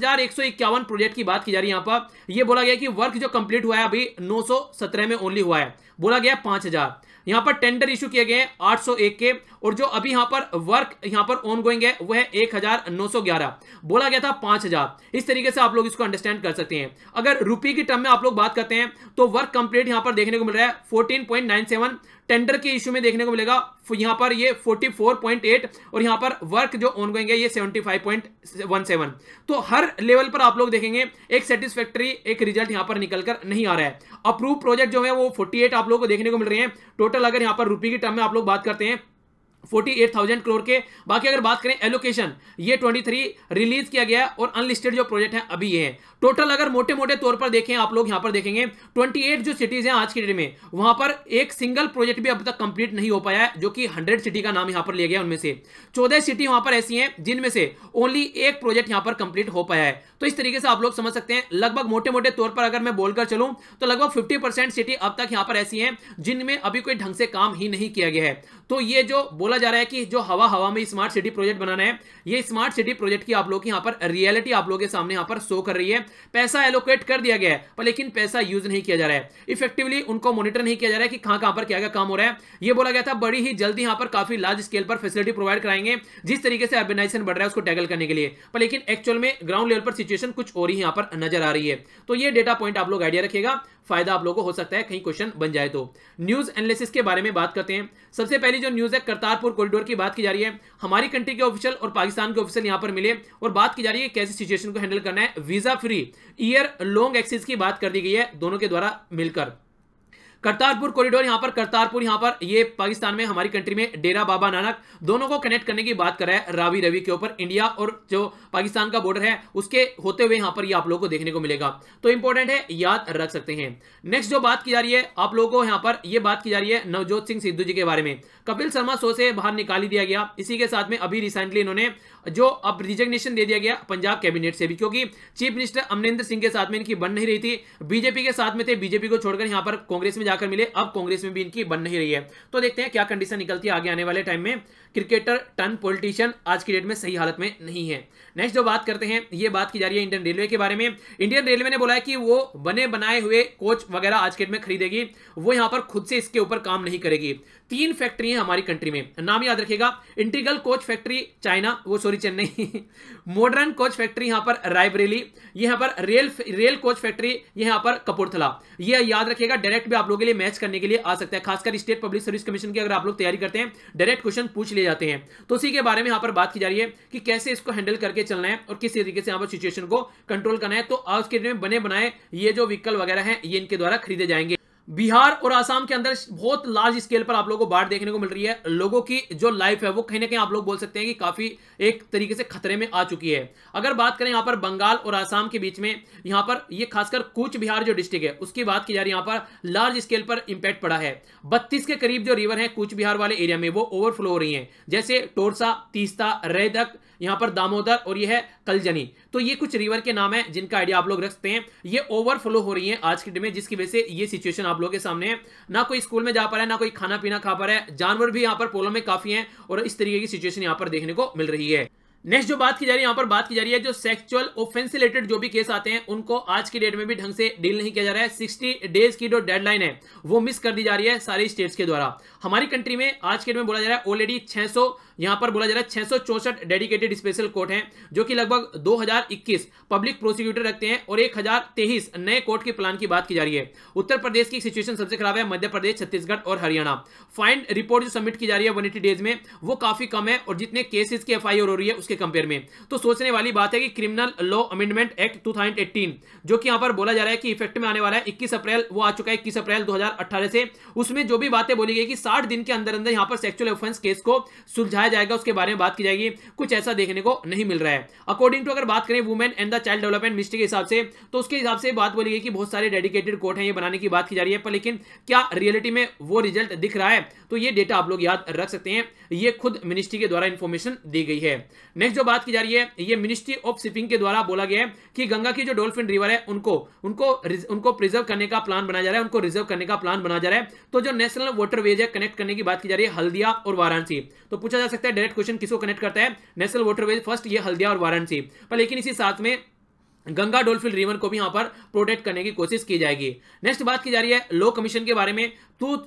5151 प्रोजेक्ट की बात की जा रही है। यहां पर यह बोला गया कि वर्क जो कंप्लीट हुआ है अभी 917 में ओनली हुआ है। बोला गया 5000। यहां पर टेंडर इशू किए गए 801 के, और जो अभी यहां पर वर्क यहां पर ऑन गोइंग है वो है 1911। बोला गया था 5000। इस तरीके से आप लोग इसको अंडरस्टैंड कर सकते हैं। अगर रुपये की टर्म में आप लोग बात करते हैं तो वर्क कंप्लीट यहां पर देखने को मिल रहा है 14.97। टेंडर के इशू में देखने को मिलेगा यहां पर ये 44.8, और यहां पर वर्क जो ऑनगोइंग है ये 75.17। तो हर लेवल पर आप लोग देखेंगे एक सेटिस्फैक्टरी एक रिजल्ट यहां पर निकलकर नहीं आ रहा है। अप्रूव प्रोजेक्ट जो है वो 48 आप लोगों को देखने को मिल रहे हैं टोटल। अगर यहां पर रुपये की टर्म में आप लोग बात करते हैं 48,000 करोड़ के। बाकी अगर बात करें एलोकेशन, ये 23 रिलीज किया गया, और अनलिस्टेड जो प्रोजेक्ट है अभी ये है। टोटल अगर मोटे मोटे तौर पर देखें आप लोग यहां पर देखेंगे 28 जो सिटीज हैं आज की डेट में, वहां पर एक सिंगल प्रोजेक्ट भी अब तक कंप्लीट नहीं हो पाया है, जो कि 100 सिटी का नाम यहां पर लिया गया। उनमें से 14 सिटी वहां पर ऐसी हैं जिनमें से ओनली एक प्रोजेक्ट यहां पर कंप्लीट हो पाया है। तो इस तरीके से आप लोग समझ सकते हैं, लगभग मोटे मोटे तौर पर अगर मैं बोलकर चलूं तो लगभग 50% सिटी अब तक यहां पर ऐसी हैं जिनमें अभी कोई ढंग से काम ही नहीं किया गया है। तो ये जो बोला जा रहा है कि जो हवा में स्मार्ट सिटी प्रोजेक्ट बनाना है, ये स्मार्ट सिटी प्रोजेक्ट की आप लोग की यहां पर रियलिटी आप लोगों के सामने यहां पर शो कर रही है। पैसा एलोकेट कर दिया गया है, पर लेकिन पैसा यूज नहीं किया जा रहा है, इफेक्टिवली उनको मॉनिटर नहीं किया जा रहा है कि कहां पर क्या काम हो रहा है। ये बोला गया था बड़ी ही जल्दी यहां पर काफी लार्ज स्केल पर फैसिलिटी प्रोवाइड कराएंगे, जिस तरीके से अर्बनाइजेशन बढ़ रहा है उसको टैकल करने के लिए। पर लेकिन एक्चुअल में ग्राउंड लेवल पर सिचुएशन कुछ और ही यहां पर नजर आ रही है। तो ये डेटा पॉइंट आप लोग आइडिया रखिएगा, फायदा आप लोगों को हो सकता है कहीं क्वेश्चन बन जाए तो। न्यूज एनालिसिस के बारे में बात करते हैं। सबसे पहली जो न्यूज है करतारपुर कॉरिडोर की बात की जा रही है। हमारी कंट्री के ऑफिशियल और पाकिस्तान के ऑफिशियल यहां पर मिले और बात की जा रही है कैसे सिचुएशन को हैंडल करना है। Visa free year long access की बात कर दी गई है दोनों के द्वारा मिलकर। करतारपुर कॉरिडोर यहां पर करतारपुर यहां पर ये पाकिस्तान में हमारी कंट्री में डेरा बाबा नानक दोनों को कनेक्ट करने की बात कर रहा है रावी रवि के ऊपर। इंडिया और जो पाकिस्तान का बॉर्डर है उसके होते हुए यहां पर ये आप लोगों को देखने को मिलेगा। तो इंपॉर्टेंट है, याद रख सकते हैं। नेक्स्ट जो बात की जा रही है आप लोगों को यहां पर यह बात की जा रही है नवजोत सिंह सिद्धू जी के बारे में। कपिल शर्मा शो से बाहर निकाल दिया गया। इसी के साथ में अभी रिसेंटली इन्होंने जो अब रिजिग्नेशन दे दिया गया पंजाब कैबिनेट से भी, क्योंकि चीफ मिनिस्टर अमरिंदर सिंह के साथ में इनकी बन नहीं रही थी। बीजेपी के साथ में थे, बीजेपी को छोड़कर यहां पर कांग्रेस में जाकर मिले, अब कांग्रेस में भी इनकी बन नहीं रही है। तो देखते हैं क्या कंडीशन निकलती है आगे आने वाले टाइम में। क्रिकेटर टर्न पॉलिटिशियन आज की डेट में सही हालत में नहीं है। नेक्स्ट जो बात करते हैं ये बात की जा रही है इंडियन रेलवे के बारे में। इंडियन रेलवे ने बोला है कि वो बने बनाए हुए कोच वगैरह आज के डेट में खरीदेगी, वो यहां पर खुद से इसके ऊपर काम नहीं करेगी। 3 फैक्ट्री है हमारी कंट्री में, नाम याद रखिएगा। इंटीग्रल कोच फैक्ट्री चाइना, वो sorry sorry Chennai. Modern coach factory यहाँ पर रायबरेली, यहाँ पर रेल कोच फैक्ट्री यहाँ पर कपूरथला। ये याद रखिएगा, डायरेक्ट भी आप लोगों के लिए मैच करने के लिए आ सकता है, खासकर स्टेट पब्लिक सर्विस कमीशन की अगर आप लोग तैयारी करते हैं, डायरेक्ट क्वेश्चन पूछ लिए जाते हैं। तो उसी के बारे में यहाँ पर बात की जा रही है कि कैसे इसको हैंडल करके चलना है और किस तरीके से यहाँ पर सिचुएशन को कंट्रोल करना है। तो आज के दिन में बने बनाए ये जो व्हीकल वगैरह हैं ये इनके द्वारा खरीदे जाएंगे। बिहार और आसाम के अंदर बहुत लार्ज स्केल पर आप लोगों को बाढ़ देखने को मिल रही है। लोगों की जो लाइफ है वो कहीं ना कहीं आप लोग बोल सकते हैं कि काफी एक तरीके से खतरे में आ चुकी है। अगर बात करें यहाँ पर बंगाल और आसाम के बीच में, यहाँ पर ये खासकर कूच बिहार जो डिस्ट्रिक्ट है उसकी बात की जा रही है, यहाँ पर लार्ज स्केल पर इंपैक्ट पड़ा है। 32 के करीब जो रिवर है कूच बिहार वाले एरिया में वो ओवरफ्लो हो रही है, जैसे टोरसा, तीस्ता, रेदक, यहाँ पर दामोदर और यह है कलजनी। तो ये कुछ रिवर के नाम है जिनका आइडिया आप लोग रख सकते हैं। ये ओवरफ्लो हो रही है आज के दिन में, जिसकी वजह से ये सिचुएशन आप लोगों के सामने है। ना कोई स्कूल में जा पा रहा है, ना कोई खाना पीना खा पा रहा है, जानवर भी यहाँ पर पोलो में काफी हैं और इस तरीके की सिचुएशन यहाँ पर देखने को मिल रही है। नेक्स्ट जो बात की जा रही है, यहाँ पर बात की जा रही है जो सेक्सुअल ऑफेंस से रिलेटेड जो भी केस आते हैं उनको आज की डेट में भी ढंग से डील नहीं किया जा रहा है। 60 डेज की जो डेडलाइन है वो मिस कर दी जा रही है सारी स्टेट्स के द्वारा। हमारी कंट्री में आज के डेट में बोला जा रहा है ऑलरेडी 600 यहां पर बोला जा रहा है 664 डेडिकेटेड स्पेशल कोर्ट हैं, जो कि लगभग 2021 पब्लिक प्रोसिक्यूटर रखते हैं और 1023 नए कोर्ट के प्लान की बात की जा रही है। उत्तर प्रदेश की सिचुएशन सबसे खराब है, मध्य प्रदेश, छत्तीसगढ़ और हरियाणा। फाइंड रिपोर्ट जो सबमिट की जा रही है 180 डेज में वो काफी कम है और जितने केसेस की FIR हो रही है उसके कंपेयर में। तो सोचने वाली बात है कि क्रिमिनल लॉ अमेंडमेंट एक्ट 2018 जो कि यहां पर बोला जा रहा है कि इफेक्ट में आने वाला है 21 अप्रैल, वो आ चुका है 21 अप्रैल 2018 से। उसमें जो भी बातें बोली गई कि 60 दिन के अंदर अंदर यहां पर सेक्सुअल ऑफेंस केस को सुलझाया जाएगा, उसके बारे में बात की जाएगी। कुछ ऐसा देखने को नहीं मिल रहा है। अकॉर्डिंग टू अगर बात करें women and the child development ministry के हिसाब से, तो उसके हिसाब से बात बोली गई कि बहुत सारे डेडिकेटेड कोर्ट हैं ये बनाने की बात की जा रही है, पर लेकिन क्या रियलिटी में वो रिजल्ट दिख रहा है? तो ये डेटा आप लोग याद रख सकते हैं, ये खुद मिनिस्ट्री के द्वारा इंफॉर्मेशन दी गई है। नेक्स्ट जो बात की जा रही है, ये मिनिस्ट्री ऑफ शिपिंग के द्वारा बोला गया है कि गंगा की जो डॉल्फिन रिवर है उनको प्रिजर्व करने का प्लान बनाया जा रहा है, उनको रिजर्व करने का प्लान बनाया जा रहा है। तो जो नेशनल वाटरवेज है कनेक्ट करने की बात की जा रही है हल्दिया और वाराणसी। तो पूछा जा सकता है डायरेक्ट क्वेश्चन किसको कनेक्ट करता है? नेशनल वाटरवेज फर्स्ट, ये हल्दिया और वाराणसी। पर लेकिन इसी साथ में गंगा डॉल्फिन रिवर को भी यहां पर प्रोटेक्ट करने की कोशिश की जाएगी। नेक्स्ट बात की जा रही है लॉ कमीशन के बारे में।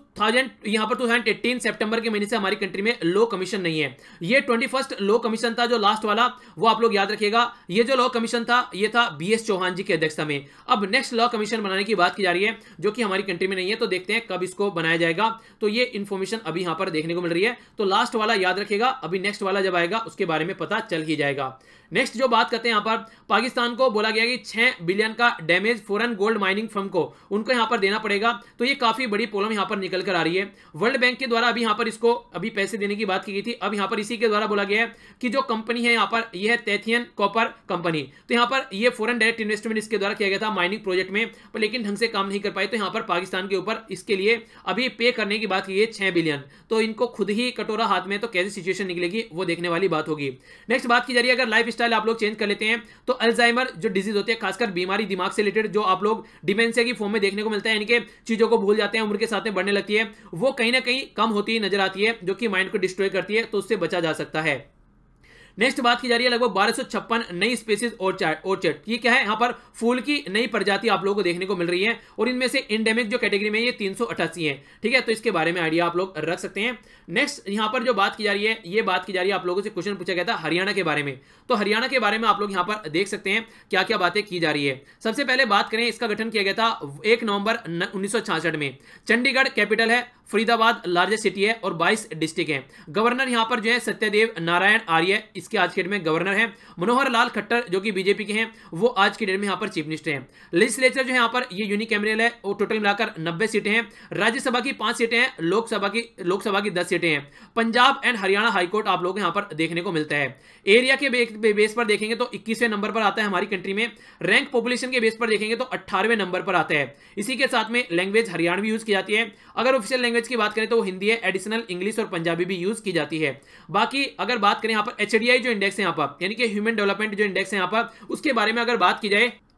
2018 सितंबर के महीने से हमारी कंट्री में लॉ कमीशन नहीं है। ये 21st लॉ कमीशन था जो लास्ट वाला, वो आप लोग याद रखिएगा। ये जो लॉ कमीशन था ये था BS चौहान जी की अध्यक्षता में। अब नेक्स्ट लॉ कमीशन बनाने की बात की जा रही है जो कि हमारी कंट्री में नहीं है, तो देखते हैं कब इसको बनाया जाएगा। तो ये इंफॉर्मेशन अभी यहां पर देखने को मिल रही है। तो लास्ट वाला याद रखिएगा, अभी नेक्स्ट वाला जब आएगा उसके बारे में पता चल ही जाएगा। नेक्स्ट जो बात करते हैं यहां पर पाकिस्तान को बोला गया कि 6 बिलियन का damage foreign gold mining firm को उनको यहां पर देना पड़ेगा। तो ये काफी बड़ी प्रॉब्लम यहां पर निकल कर आ रही है। वर्ल्ड बैंक के द्वारा अभी यहां पर इसको अभी पैसे देने की बात की गई थी। अब यहां पर इसी के द्वारा बोला गया है कि जो कंपनी है यहां पर यह है टेथियन कॉपर कंपनी। तो यहां पर यह फॉरेन डायरेक्ट इन्वेस्टमेंट इसके द्वारा किया गया था माइनिंग प्रोजेक्ट में, पर लेकिन ढंग से काम नहीं कर पाए। तो यहां पर पाकिस्तान के ऊपर इसके लिए अभी पे करने की बात की है 6 बिलियन। तो इनको खुद ही कटोरा हाथ में, तो कैसी सिचुएशन निकलेगी वो देखने वाली बात होगी। नेक्स्ट बात की जा रही है अगर लाइफ स्टाइल आप लोग चेंज कर लेते हैं तो अल्जाइमर जो डिजीज होती है, खासकर बीमारी दिमाग से रिलेटेड जो आप लोग डिमेंशिया की फॉर्म में देखने को मिलता है, यानी कि चीजों को भूल जाते हैं, उम्र के साथ में बढ़ने लगती है, वो कहीं ना कहीं कम होती नजर आती है, जो कि माइंड को डिस्ट्रॉय करती है। तो उससे बचा जा सकता है। नेक्स्ट बात की जा रही है लगभग 1256 नई स्पीसीज ऑर्चर्ड। ये क्या है? यहां पर फूल की नई प्रजाति आप लोगों को देखने को मिल रही है और इनमें से इंडेमिक जो कैटेगरी में ये 388 है। ठीक है, तो इसके बारे में आइडिया आप लोग रख सकते हैं। नेक्स्ट यहां पर जो बात की जा रही है, ये बात की जा रही है आप लोगों से क्वेश्चन पूछा गया था हरियाणा के बारे में। तो हरियाणा के बारे में आप लोग यहां पर देख सकते हैं क्या क्या बातें की जा रही है। सबसे पहले बात करें, इसका गठन किया गया था 1 नवंबर 1966 में। चंडीगढ़ कैपिटल है, फरीदाबाद लार्जेस्ट सिटी है और 22 डिस्ट्रिक्ट हैं। गवर्नर यहां पर जो है सत्यदेव नारायण आर्य इसके आज के डेट में गवर्नर हैं। मनोहर लाल खट्टर जो कि बीजेपी के हैं वो आज की डेट में यहां पर चीफ मिनिस्टर हैं। लेजिस्लेचर जो है यहां पर ये यूनिकैमरल है और टोटल मिलाकर 90 सीटें हैं। राज्यसभा की 5 सीटें हैं, लोकसभा की 10 सीटें हैं। पंजाब एंड हरियाणा हाईकोर्ट आप लोग यहां पर देखने को मिलता है। एरिया के बेस पर देखेंगे तो 21वें नंबर पर आता है हमारी कंट्री में। रैंक पॉपुलेशन के बेस पर देखेंगे तो 18वें नंबर पर आता है। इसी के साथ में लैंग्वेज हरियाणवी यूज की जाती है। अगर ऑफिशियल लैंग्वेज की बात करें तो वो हिंदी है, एडिशनल इंग्लिश और पंजाबी भी यूज की जाती है। बाकी अगर बात करें यहाँ पर HDI जो इंडेक्स है यहाँ पर, यानी कि ह्यूमन डेवलपमेंट जो इंडेक्स है यहाँ पर, उसके बारे में अगर बात की जाए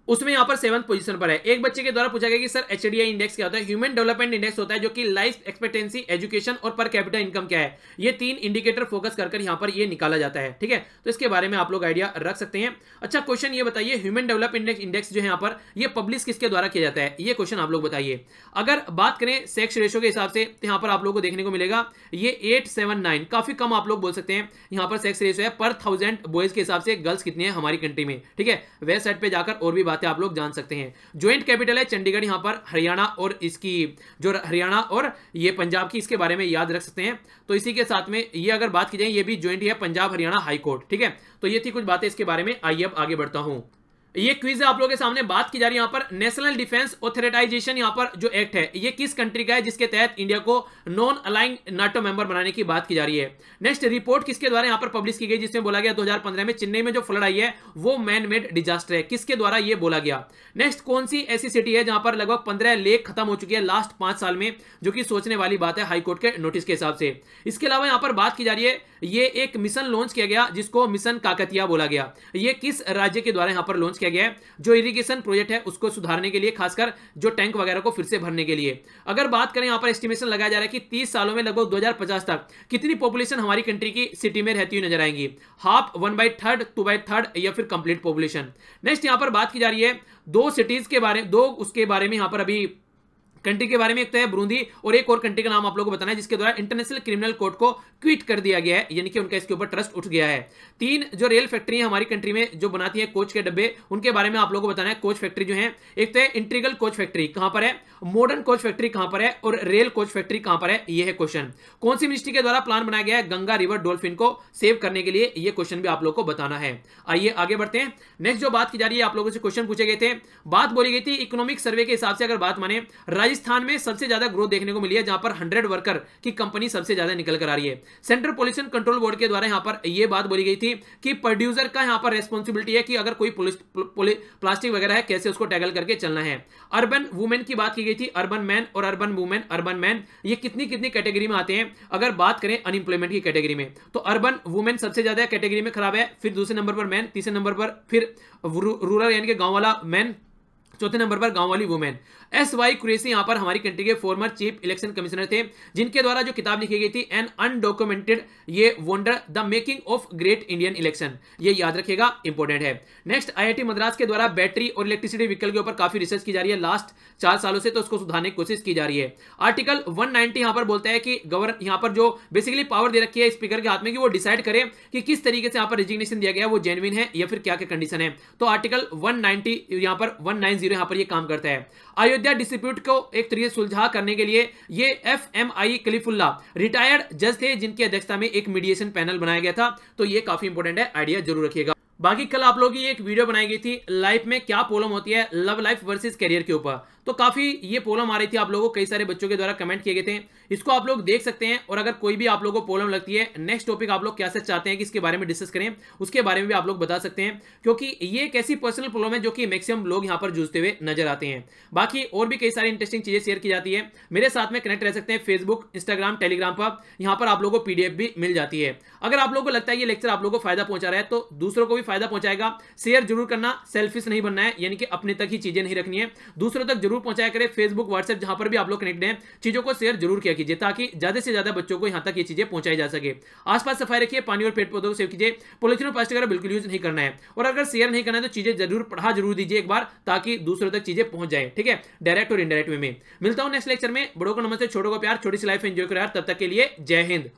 उसमें यहाँ पर 7th पोजीशन पर है। एक बच्चे के द्वारा पूछा गया कि सर एचडीआई इंडेक्स क्या होता है? ह्यूमन डेवलपमेंट इंडेक्स होता है, जो कि लाइफ एक्सपेक्टेंसी, एजुकेशन और पर कैपिटा इनकम क्या है, ये 3 इंडिकेटर फोकस कर यहाँ पर ये निकाला जाता है। ठीक है, तो इसके बारे में आप लोग आइडिया रख सकते हैं। अच्छा, क्वेश्चन ये बताइए, ह्यूमन डेवलपमेंट इंडेक्स जो है यहाँ पर ये पब्लिश किसके द्वारा किया जाता है, ये क्वेश्चन आप लोग बताइए। अगर बात करें सेक्स रेशो के हिसाब से तो यहाँ पर आप लोग को देखने को मिलेगा ये 879, काफी कम आप लोग बोल सकते हैं यहाँ पर सेक्स रेशो है पर 1000 बॉयज के हिसाब से। गर्ल्स कितनी है हमारी कंट्री में? ठीक है, वेबसाइट पे जाकर और भी बातें आप लोग जान सकते हैं। ज्वाइंट कैपिटल है चंडीगढ़ यहाँ पर, हरियाणा और इसकी जो हरियाणा और ये पंजाब की, इसके बारे में याद रख सकते हैं। तो इसी के साथ में ये अगर बात की जाए, ये भी ज्वाइंट है पंजाब हरियाणा हाई कोर्ट। ठीक है, तो ये थी कुछ बातें इसके बारे में। आइए अब आगे बढ़ता हूं। ये क्विज है आप लोगों के सामने, बात की जा रही है यहाँ पर नेशनल डिफेंस ऑथराइजेशन यहाँ पर जो एक्ट है ये किस कंट्री का है, जिसके तहत इंडिया को नॉन अलाइंग नाटो मेंबर बनाने की बात की जा रही है। नेक्स्ट रिपोर्ट किसके द्वारा यहाँ पर पब्लिश की गई, जिसमें बोला गया 2015 में चेन्नई में जो फ्लड आई है वो मैन मेड डिजास्टर है, किसके द्वारा ये बोला गया। नेक्स्ट, कौन सी ऐसी सिटी है जहां पर लगभग 15 लेक खत्म हो चुकी है लास्ट 5 साल में, जो कि सोचने वाली बात है हाईकोर्ट के नोटिस के हिसाब से। इसके अलावा यहाँ पर बात की जा रही है, ये एक मिशन लॉन्च किया गया जिसको मिशन काकतिया बोला गया, ये किस राज्य के द्वारा यहाँ पर लॉन्च किया गया है, जो इरिगेशन प्रोजेक्ट है उसको सुधारने के लिए, खासकर जो टैंक वगैरह को फिर से भरने के लिए। अगर बात करें यहाँ पर एस्टिमेशन लगाया जा रहा है कि 30 सालों में लगभग 2050 तक कितनी पॉपुलेशन हमारी कंट्री की सिटी में रहती हुई नजर आएंगी, हाफ, 1/3, 2/3 या फिर कंप्लीट पॉपुलेशन। नेक्स्ट यहाँ पर बात की जा रही है दो सिटीज के बारे, दो उसके बारे में यहाँ पर अभी कंट्री के बारे में, एक तो है ब्रूंदी और एक और कंट्री का नाम आप लोगों को बताना है जिसके द्वारा इंटरनेशनल क्रिमिनल कोर्ट को क्विट कर दिया गया है, यानी कि उनका इसके ऊपर ट्रस्ट उठ गया है। 3 जो रेल फैक्ट्री है हमारी कंट्री में जो बनाती है कोच के डब्बे, उनके बारे में आप लोगों को बताना है। कोच फैक्ट्री जो है, एक तो है इंटीग्रल कोच फैक्ट्री कहां पर है, मॉडर्न कोच फैक्ट्री कहां पर है और रेल कोच फैक्ट्री कहां पर है, यह है क्वेश्चन। कौन सी मिनिस्ट्री के द्वारा प्लान बनाया गया है गंगा रिवर डॉल्फिन को सेव करने के लिए, यह क्वेश्चन भी आप लोग को बताना है। आइए आगे बढ़ते हैं। नेक्स्ट जो बात की जा रही है, आप लोगों से क्वेश्चन पूछे गए थे, बात बोली गई थी इकोनॉमिक सर्वे के हिसाब से अगर बात माने, राजस्थान में सबसे ज्यादा ग्रोथ देखने को मिली है, जहां पर 100 वर्कर की कंपनी सबसे ज्यादा निकल कर आ रही है। सेंट्रल पोल्यूशन कंट्रोल बोर्ड के द्वारा यहां पर यह बात बोली गई थी कि प्रोड्यूसर का यहां पर रेस्पॉन्सिबिलिटी है कि अगर कोई प्लास्टिक वगैरह है कैसे उसको टैकल करके चलना है। अर्बन वुमेन की बात की गई थी, अर्बन मैन और अर्बन वुमेन, अर्बन मैन ये कितनी कितनी कैटेगरी में आते हैं। अगर बात करें अनएम्प्लॉयमेंट की कैटेगरी में, तो अर्बन वुमेन सबसे ज्यादा कैटेगरी में खराब है, फिर दूसरे नंबर पर मैन, तीसरे नंबर पर फिर रूरल यानी कि गांव वाला मैन, चौथे नंबर पर गांव वाली वुमेन। एस.वाई. कुरैशी यहां पर हमारी कंट्री के फॉर्मर चीफ इलेक्शन कमिश्नर थे, जिनके द्वारा जो किताब लिखी गई थी एन अनडॉक्यूमेंटेड ये wonder the making of great Indian election, ये याद रखिएगा, इंपॉर्टेंट है। नेक्स्ट, आईआईटी मद्रास के द्वारा बैटरी और इलेक्ट्रिसिटी व्हीकल के ऊपर काफी रिसर्च की जा रही है लास्ट 4 सालों से, तो उसको सुधारने की कोशिश की जा रही है। आर्टिकल 190 यहां पर बोलता है कि गवर्नर यहां पर जो बेसिकली पावर दे रखी है स्पीकर के हाथ में कि वो डिसाइड करे कि किस तरीके से यहां पर रेजिग्नेशन दिया गया वो जेन्युइन है या फिर क्या क्या कंडीशन है। तो आर्टिकल 190 यहां पर 190 यहां पर ये काम करता है। अयोध्या डिस्प्यूट को एक तरीके से सुलझा करने के लिए ये एफएमआई कलीफुल्ला रिटायर्ड जज थे, जिनकी अध्यक्षता में एक मीडिएशन पैनल बनाया गया था। तो ये काफी इंपॉर्टेंट है, आइडिया जरूर रखिएगा। बाकी कल आप लोगों की एक वीडियो बनाई गई थी लाइफ में क्या प्रॉब्लम होती है, लव लाइफ वर्सेस करियर के ऊपर, तो काफी ये प्रॉब्लम आ रही थी आप लोगों को, कई सारे बच्चों के द्वारा कमेंट किए गए थे, इसको आप लोग देख सकते हैं। और अगर कोई भी आप लोगों को प्रॉब्लम लगती है, नेक्स्ट टॉपिक आप लोग क्या से चाहते हैं कि इसके बारे में डिस्कस करें, उसके बारे में भी आप लोग बता सकते हैं, क्योंकि ये एक ऐसी पर्सनल प्रॉब्लम है जो कि मैक्सिमम लोग यहाँ पर जूझते हुए नजर आते हैं। बाकी और भी कई सारी इंटरेस्टिंग चीजें शेयर की जाती है, मेरे साथ में कनेक्ट रह सकते हैं फेसबुक, इंस्टाग्राम, टेलीग्राम पर, यहाँ पर आप लोगों को पीडीएफ भी मिल जाती है। अगर आप लोगों को लगता है ये लेक्चर आप लोगों को फायदा पहुंचा रहा है तो दूसरों को भी फायदा पहुंचाएगा, शेयर जरूर करना, सेल्फिश नहीं बनना है, यानी कि अपने तक ही चीजें नहीं रखनी है, दूसरों तक जरूर पहुंचाया करें। फेसबुक, व्हाट्सएप जहां पर भी आप लोग कनेक्ट हैं, चीजों को शेयर जरूर किया कीजिए ताकि ज्यादा से ज्यादा बच्चों को यहां तक ये चीजें पहुंचाई जा सके। आसपास सफाई रखिए, पानी और पेड़ पौधों को सेव कीजिए, पॉलिथीन और प्लास्टिक बिल्कुल यूज नहीं करना है, और अगर शेयर नहीं करना है तो चीजें जरूर पढ़ा जरूर दीजिए एक बार, ताकि दूसरों तक चीजें पहुंच जाए। ठीक है, डायरेक्ट और इनडायरेक्ट वे में। मिलता हूं नेक्स्ट लेक्चर में। बड़ों को नमस्ते, छोटों को प्यार, छोटी सी लाइफ एंजॉय करो यार। तब तक के लिए जय हिंद।